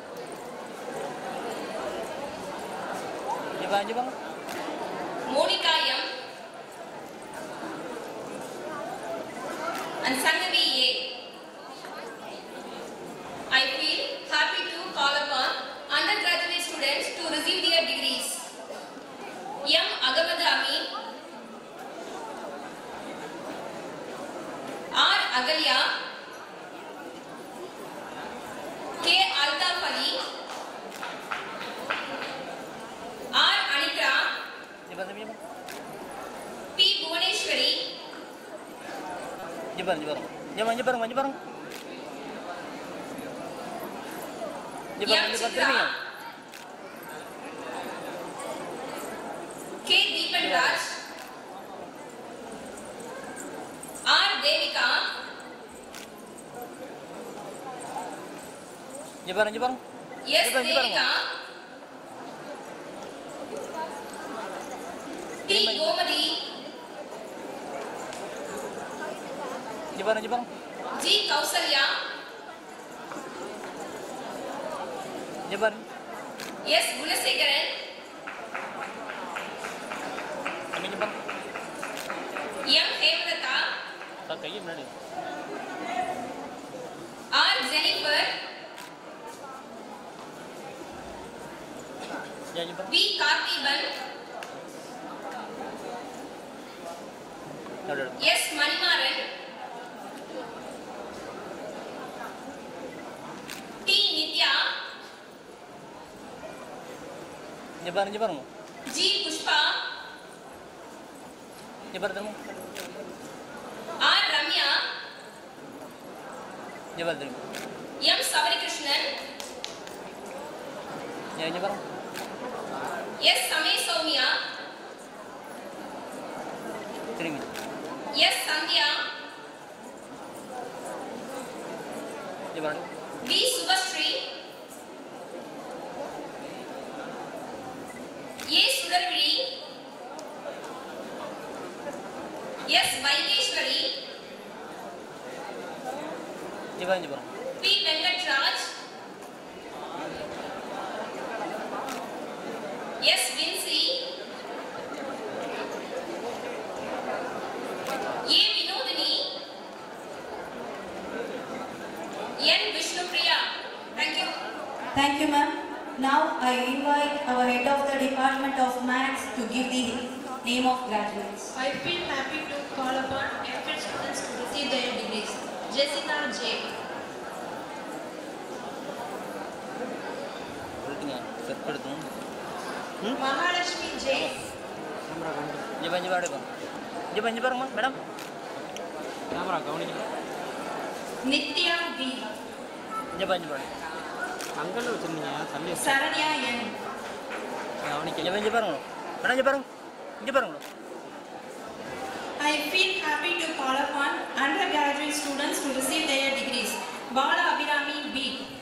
இங்கே பாருங்க இங்கே பாருங்க. Monica M. and Sangavi A. I feel happy to call upon undergraduate students to receive their degrees. M. Agamad Amin, R. Agalya, K. Altaf Ali, R. Anikra, P. Bhuvaneshwari, இங்கே பாருங்க இங்கே பாருங்க. இங்கே பாருங்க இங்கே பாருங்க இங்கே பாருங்க. இங்கே பாருங்க இங்கே பாருங்க. திரும்பிங்க. K. Deepan Raj, R. Devika, இங்கே பாருங்க இங்கே பாருங்க. S. Devika, T. Gomadi, இங்கே பாருங்க இங்கே பாருங்க. G. Kausalya, இங்கே பாருங்க. S. Gunasegaran, இங்கே பாருங்க. M. Hemalata, சார் கையை முன்னாடி. R. Jennifer, இங்கே பாருங்க. V. Karthiban, S. Manimaran, T. Nitya, இங்கே பாருங்க இங்கே பாருங்க G. Pushpa, இங்கே பாருங்க R. Ramya, இங்கே பாருங்க M. Savarikrishnan, இங்கே பாருங்க S. Samay Soumya, திரும்பி S. Sandhya, இங்கே பாருங்க B. Subhashree, A. Sudarvidi, S. Vaikeshwari, இங்கே பாருங்க இங்கே பாருங்க P. Venkatraj, S. Vinci, A. Vinodini, N. Vishnupriya. Thank you. Thank you, ma'am. Now I invite our head of the Department of Maths to give the name of graduates. I feel happy to call upon M Phil students to receive their degrees. Jessica J. Set எடுத்தோம் Mahalakshmi J. இங்கே பாருங்க பாடு பாருங்க இங்கே பாருங்க பாருங்கம்மா madam camera கவனிக்கலாம் Nitya B. இங்கே பாருங்க பாடு அங்கே வச்சுருந்தீங்க தள்ளி Saranya N. கவனிக்க இங்கே பாருங்க பாருங்க மேடம் இங்கே பாருங்க இங்கே பாருங்க I feel happy to call upon undergraduate students to receive their degrees. Bala Abhirami B.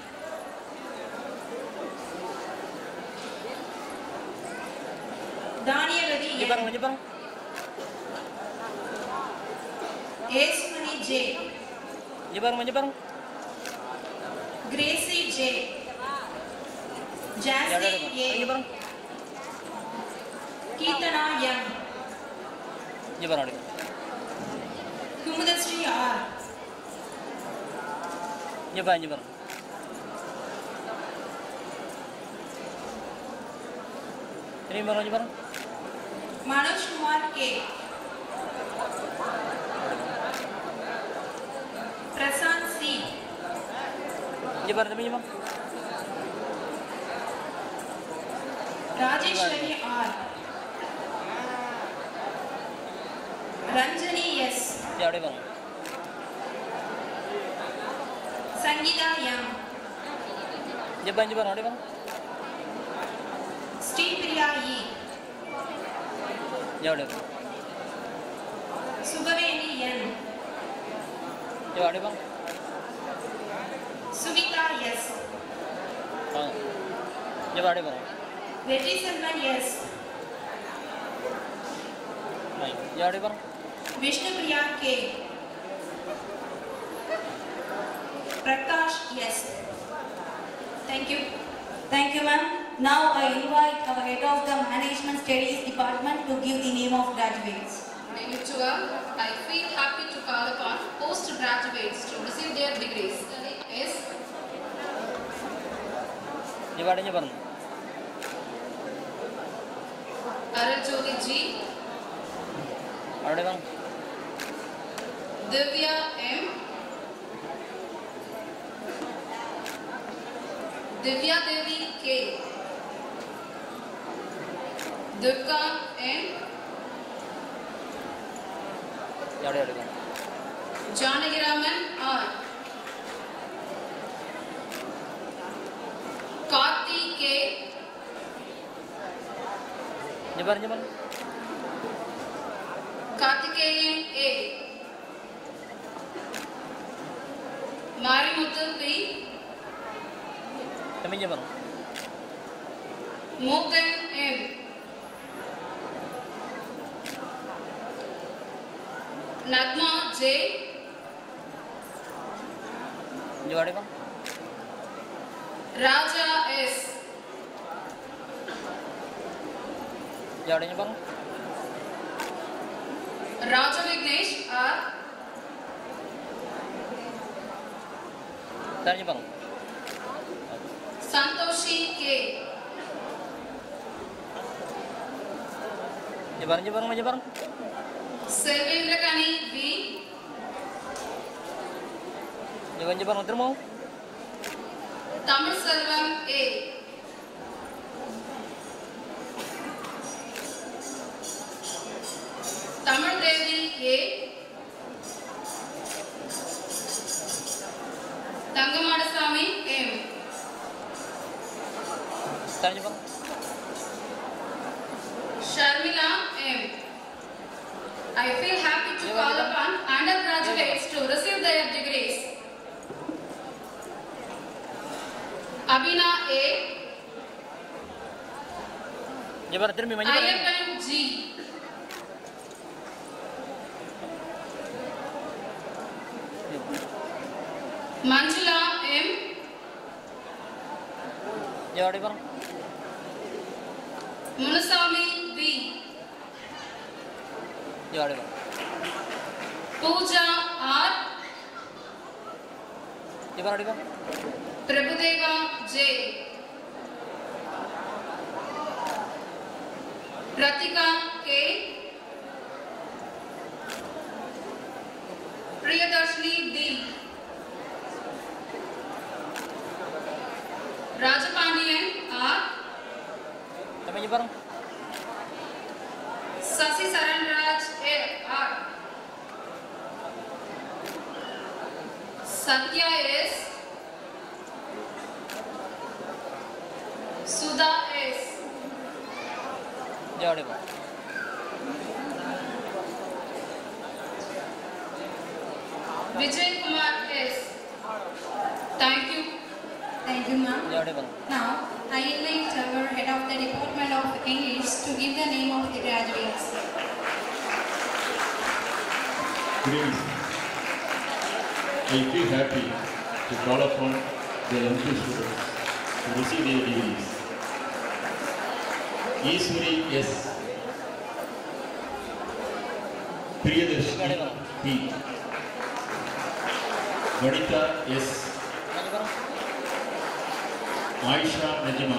Danieladi இங்கே பாருங்க இங்கே பாருங்க Esmani J. இங்கே பாருங்க இங்கே பாருங்க Gracie J. Jasmine A. இங்கே பாருங்க Keetana M. இங்கே பாருங்க Kumudasri R. இங்கே பாருங்க இங்கே பாருங்க திரும்பி பாருங்க இங்கே பாருங்க Manoj Kumar K. Prasant C. இங்கே பாருங்க தம்பி இங்கே பாருங்க Rajeshwari R. Ranjani S. இங்கே அப்படியே பாருங்க Sangeeta M. இங்கே பாருங்க இங்கே பாருங்க அப்படியே பாருங்க Sri Priya E. இங்கே அப்படியே பாருங்க Subhaveni N. இங்கே அப்படியே பாருங்க Suvita S. வாங்க இங்கே அப்படியே பாருங்க Vetri Selvan S. வாங்க இங்கே அப்படியே பாருங்க Vishnu Priya K. Prakash S. Thank you. Thank you, ma'am. Now I invite our head of the Management Studies Department to give the name of graduates. Konnichiwa. I feel happy to call upon postgraduates to receive their degrees. Yes. இங்கே பாருங்க இங்கே பாருங்க Arajoli G. அப்படியே வாங்க Divya M. Divya Devi K. Durga N. இங்கே அப்படியே அப்படியே வாங்க Janagiraman R. Karthi K. இங்கே பாருங்க இங்கே பாருங்க Karthikeyan A. Marimuthu P. தம்பி இங்கே பாருங்க Mogan M. Nagma J. இங்கே அப்படியே வாங்க Raja S. இங்கே அப்படியே இங்கே பாருங்க Raja Vignesh R. தெரிஞ்சு பாருங்க Santoshi K. இங்கே பாருங்க இங்கே பாருங்க இங்கே பாருங்க Selvendra Kani V. இங்கே கொஞ்சம் பாருங்க திரும்பவும் Tamil Selvam A. Tanya bang. Sharmila M. I feel happy to call upon undergraduates to receive their degrees. Abina A. Nyebar termi mana? Ayappan G. Manjula M. Nyebar bang. Munasami V. Nyebar bang. Pooja R. Nyebar bang. Prabhudeva J. Pratika K. Priyadarshini D. Rajapandian R. Namanya bareng. Sasi Saranraj R. Satya S. Sudha S. Jawab bang. Vijay Kumar S. Thank you. Thank you, ma'am. Jawab bang. Now, I invite our head of the Department of English to give the name of the graduates. Good evening. I feel happy to call upon the M P students to receive their degrees. Iswari S. Priyadarshini P. Vanita S. Aisha Najma.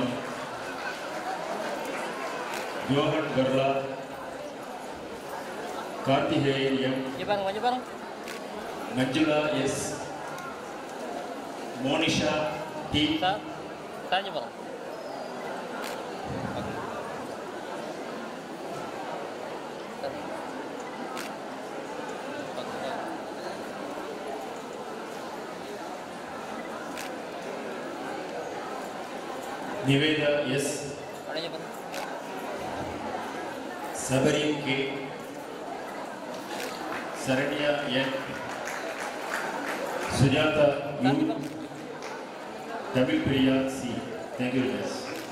Johan Garla. Kartikeyan M. Nyebar nyebar. Manjula S. Monisha T. Tanya bang. Niveda S. Tanya bang. Sabari K. Saranya N. Sujata U. Tamil Priya C. Thank you very much.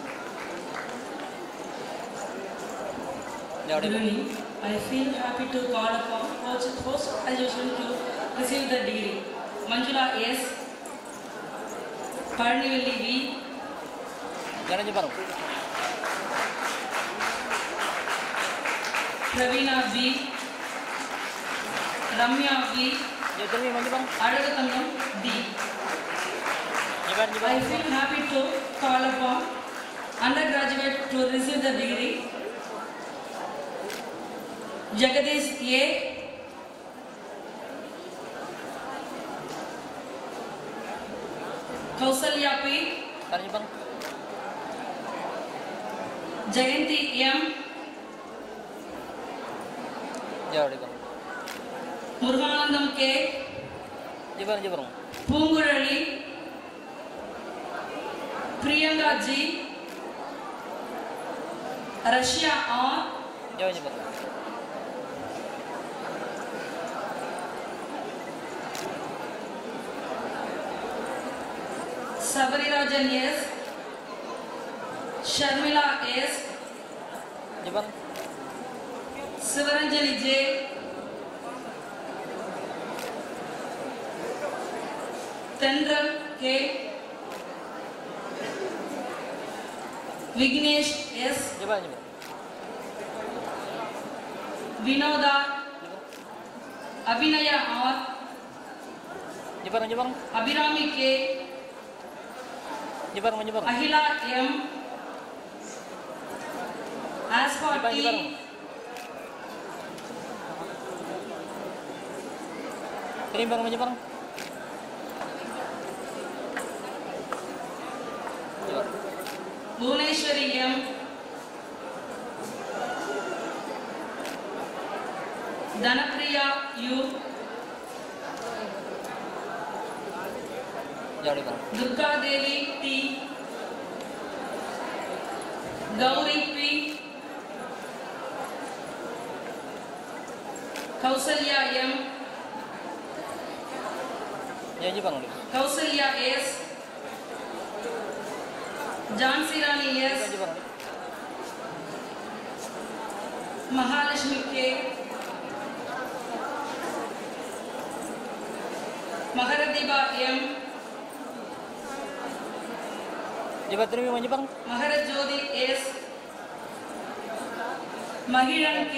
Good evening. I feel happy to call upon post graduation to receive the degree. Manjula S. Parnivelli V. Jangan nyebar. Pravina V. Ramya V. Ya termi mana bang? Adagatangam D. I feel happy to call upon undergraduate to receive the degree. Jagadish A. Kausalya P. Tanya bang. Jayanti M. Jawab bang. Muruganandam K. Nyebar nyebar. Pungurali. Priyanka G. Russia R. Jawab nyebar. Sabarirajan S. Sharmila S. Nyebar. Sivaranjani J. Tendral K. Vignesh S. Nyebar nyebar. Vinoda. Abhinaya R. Nyebar nyebar. Abhirami K. Nyebar nyebar. Ahila M. Aspa T. Kirim bang nyebar. Bhuvneshwari M. Dhanapriya U. Jawab bang. Durga Devi T. Gauri P. Kausalya M. Kausalya S. Jhansi Rani S. Mahalakshmi K. Maharadiba M. Maharaj Jyoti S. Mahiran K.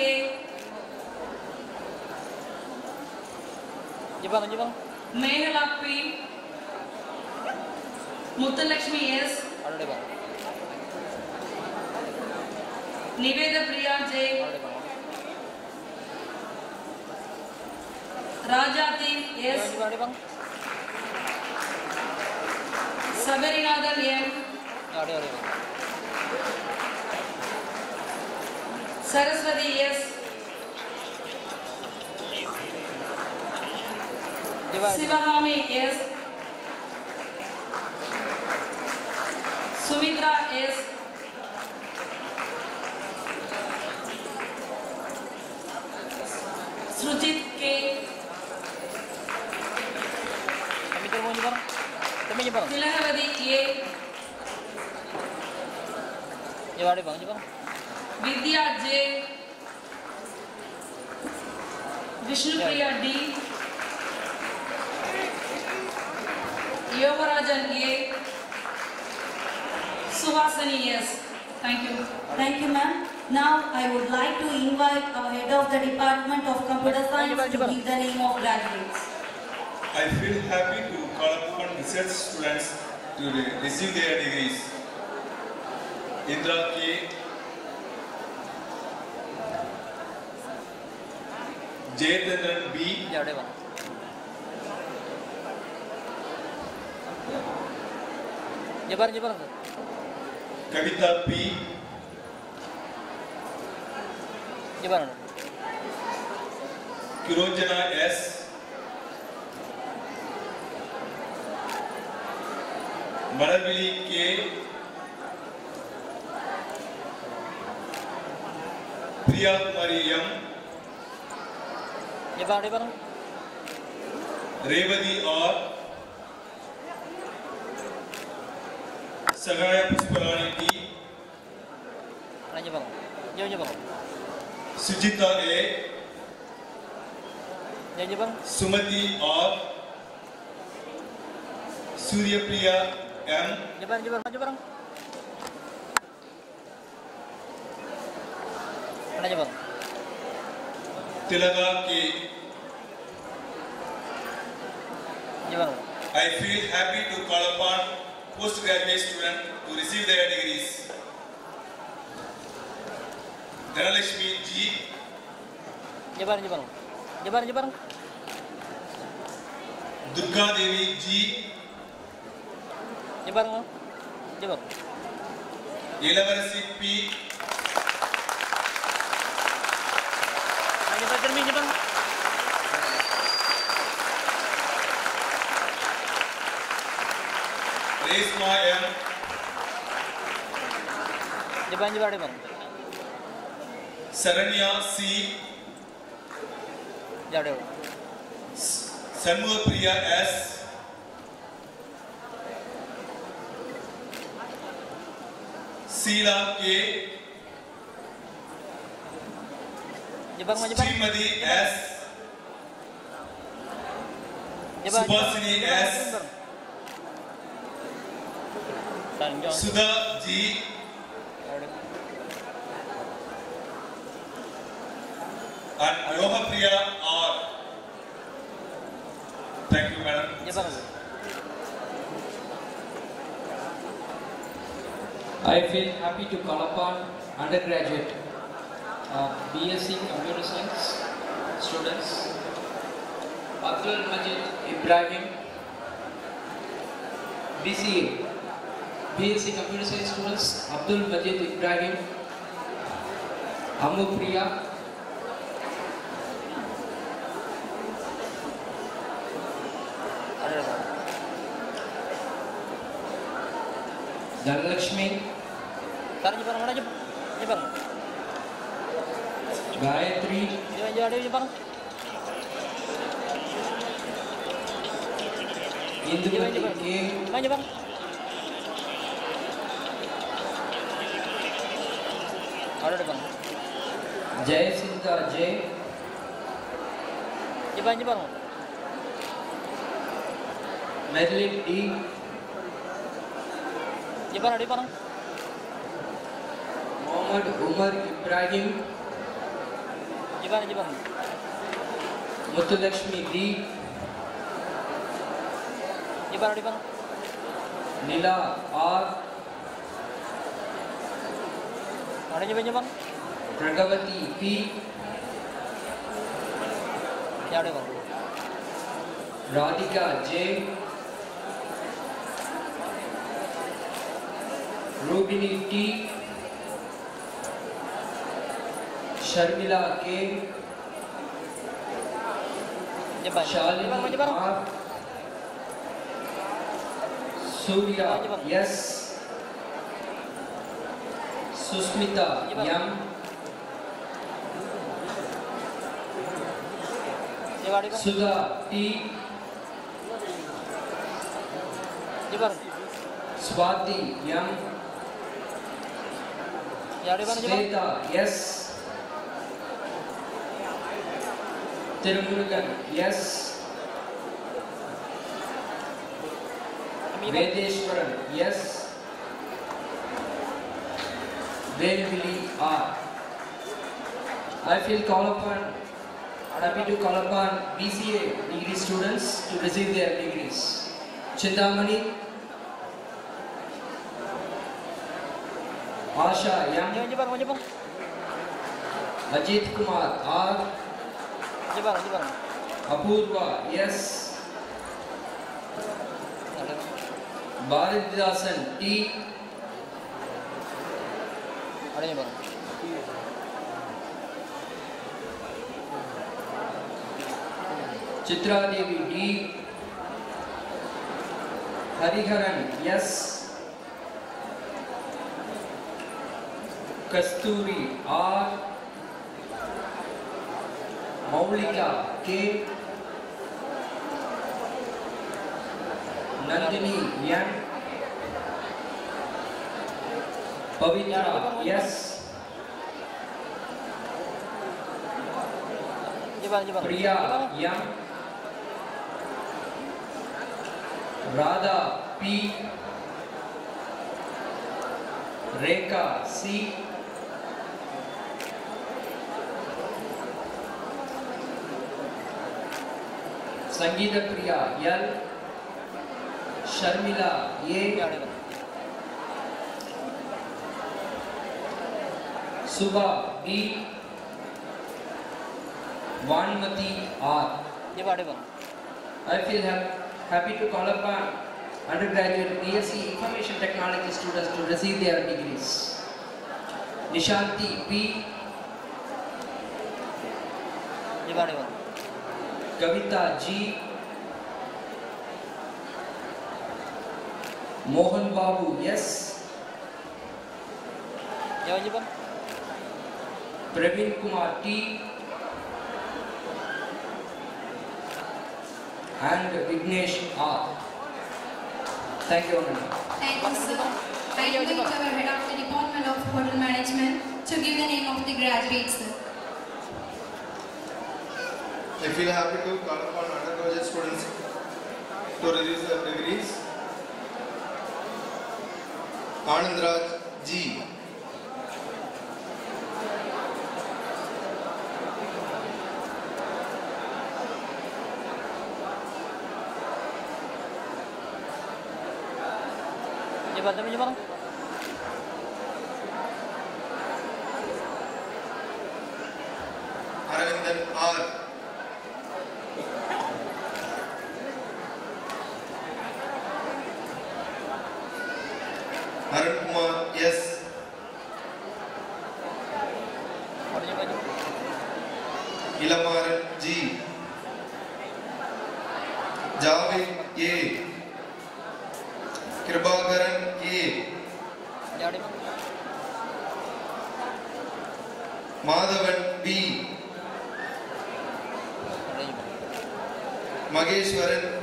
Mehala P. Muthalakshmi S. Niveda Priya J. Rajati S. Sabarinathan M. Saraswati S. Sivahami S. Sumitra S. Srujit K. Tilahavati A. Vidya J. Vishnupriya D. Yogarajan A. Suhasani S. Thank you. Thank you, ma'am. Now I would like to invite our head of the Department of Computer Science to give the name of graduates. I feel happy to call upon research students to re- receive their degrees. Indra K. Jayendran B. Kavita P. Kiranjana S. Maravili K. Priya Kumari M. Revati R. Sagaya Puspalani T. Sujita A. Sumati R. Surya Priya M. Tilaga K. I feel happy to call upon postgraduate students to receive their degrees. Dhanalakshmi G. Durga Devi G. Ilavarasi P. Resma M. Saranya C. Sanmugha Priya S. Sheila K. Srimati S. Subhasini S. Sudha G. And Yoga Priya R. Thank you, madam. I feel happy to call upon undergraduate uh, B S c Computer Science students Abdul Majid Ibrahim, B C A B S c Computer Science students Abdul Majid Ibrahim, Amu Priya, Dhanalakshmi, Sekarang Jepang mana Jepang? Jepang. Gayatri. Jepang Jepang Jepang. Indumati K. Jepang Jepang. Ada Jepang. Jayasinta J. Jepang Jepang. Madeline D. Jepang ada Jepang. Muhammad Umar Ibrahim. Jepang Jepang. Muthulakshmi D. Jepang ada Jepang. Nila R. Ada Jepang Jepang. Ragavati P. Ya ada Jepang. Radhika J. Rubini T. Sharmila K. Jepang. Shalini Jepang Jepang. R. Surya S. Susmita M. Sudha T. Jepang. Swati M. Ya ada Jepang Jepang. Sweta S. Tirumurugan S. Vedeshwaran S. Velvili R. I feel call upon and happy to call upon B C A degree students to receive their degrees. Chintamani, Asha M. Jepang Jepang. Ajit Kumar R. Jepang Jepang. Apurva S. Bharatdasan T. Ada Jepang. Chitra Devi D. Hariharan S. Kasturi R. Maulika K. Nandini M. Pavitra S. Jepang Jepang. Priya M. Radha P. Rekha C. Sangeeta Priya L. Sharmila A. Subha B. Vanmati R. Jepang Jepang. I feel ha- happy to call upon undergraduate B S c Information Technology students to receive their degrees. Nishanti P. Jepang Jepang. Kavita G. Mohan Babu S. Jepang Jepang. Praveen Kumar T. and Vignesh R. Thank you, Anand. Thank you, sir. I invite our head of the Department of Hotel Management to give the name of the graduates, sir. I feel happy to call upon undergraduate students to receive their degrees. Anand Raj G. Jepang Jepang. Aravindan R. Arun Kumar S. Ilamaran G. Javed A. Kribakaran A. Madhavan B. Mageshwaran P.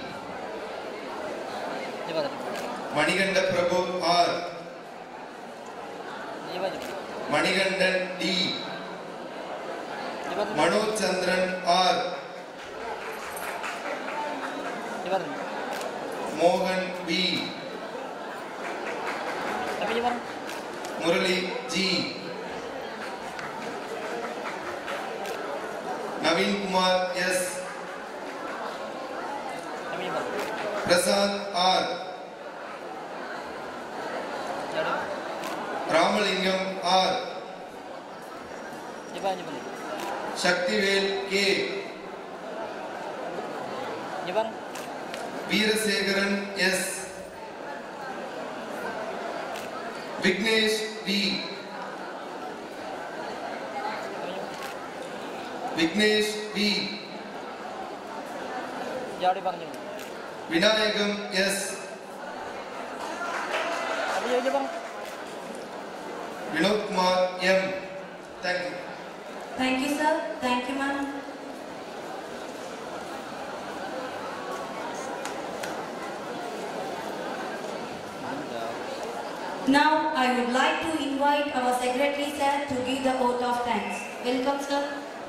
Maniganda Prabhu R. Manigandan D. Manoj Chandran R. Mohan B. Murali G. Naveen Kumar S. Prasad R. Ramalingam R. Shaktivel K. Veerasegaran S. Vignesh V. Vignesh V. Vinayagam S. Vinod Kumar M. Thank you. Thank you, sir. Thank you, ma'am. Now, I would like to invite our secretary, sir, to give the oath of thanks. Welcome, sir.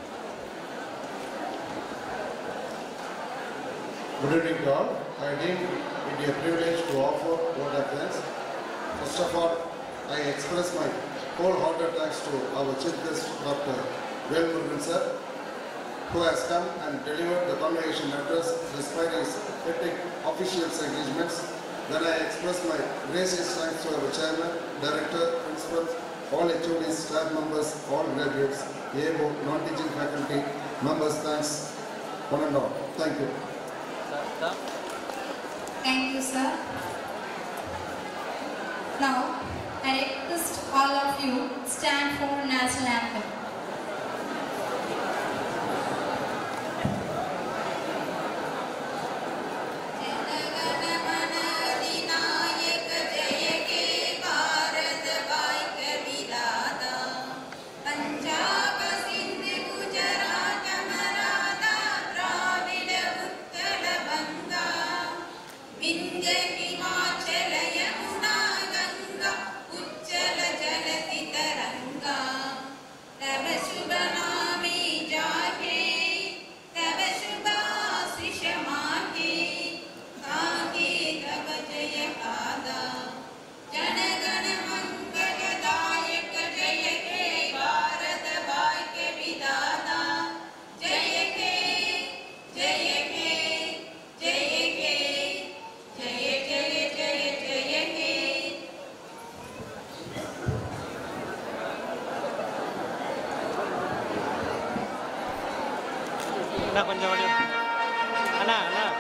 Good evening to all. I deem it a privilege to offer vote of thanks. First of all, I express my wholehearted thanks to our Chief Guest, Doctor Vel Murugan sir, who has come and delivered the convocation address despite his hectic official engagements. Then I express my gracious thanks to our Chairman, Director, Principals, all H O Ds, staff members, all graduates, A O, non-teaching faculty, members, thanks, one and all. Thank you. Thank you, sir. Now, I request all of you stand for national anthem. அண்ணா கொஞ்சம் அண்ணா அண்ணா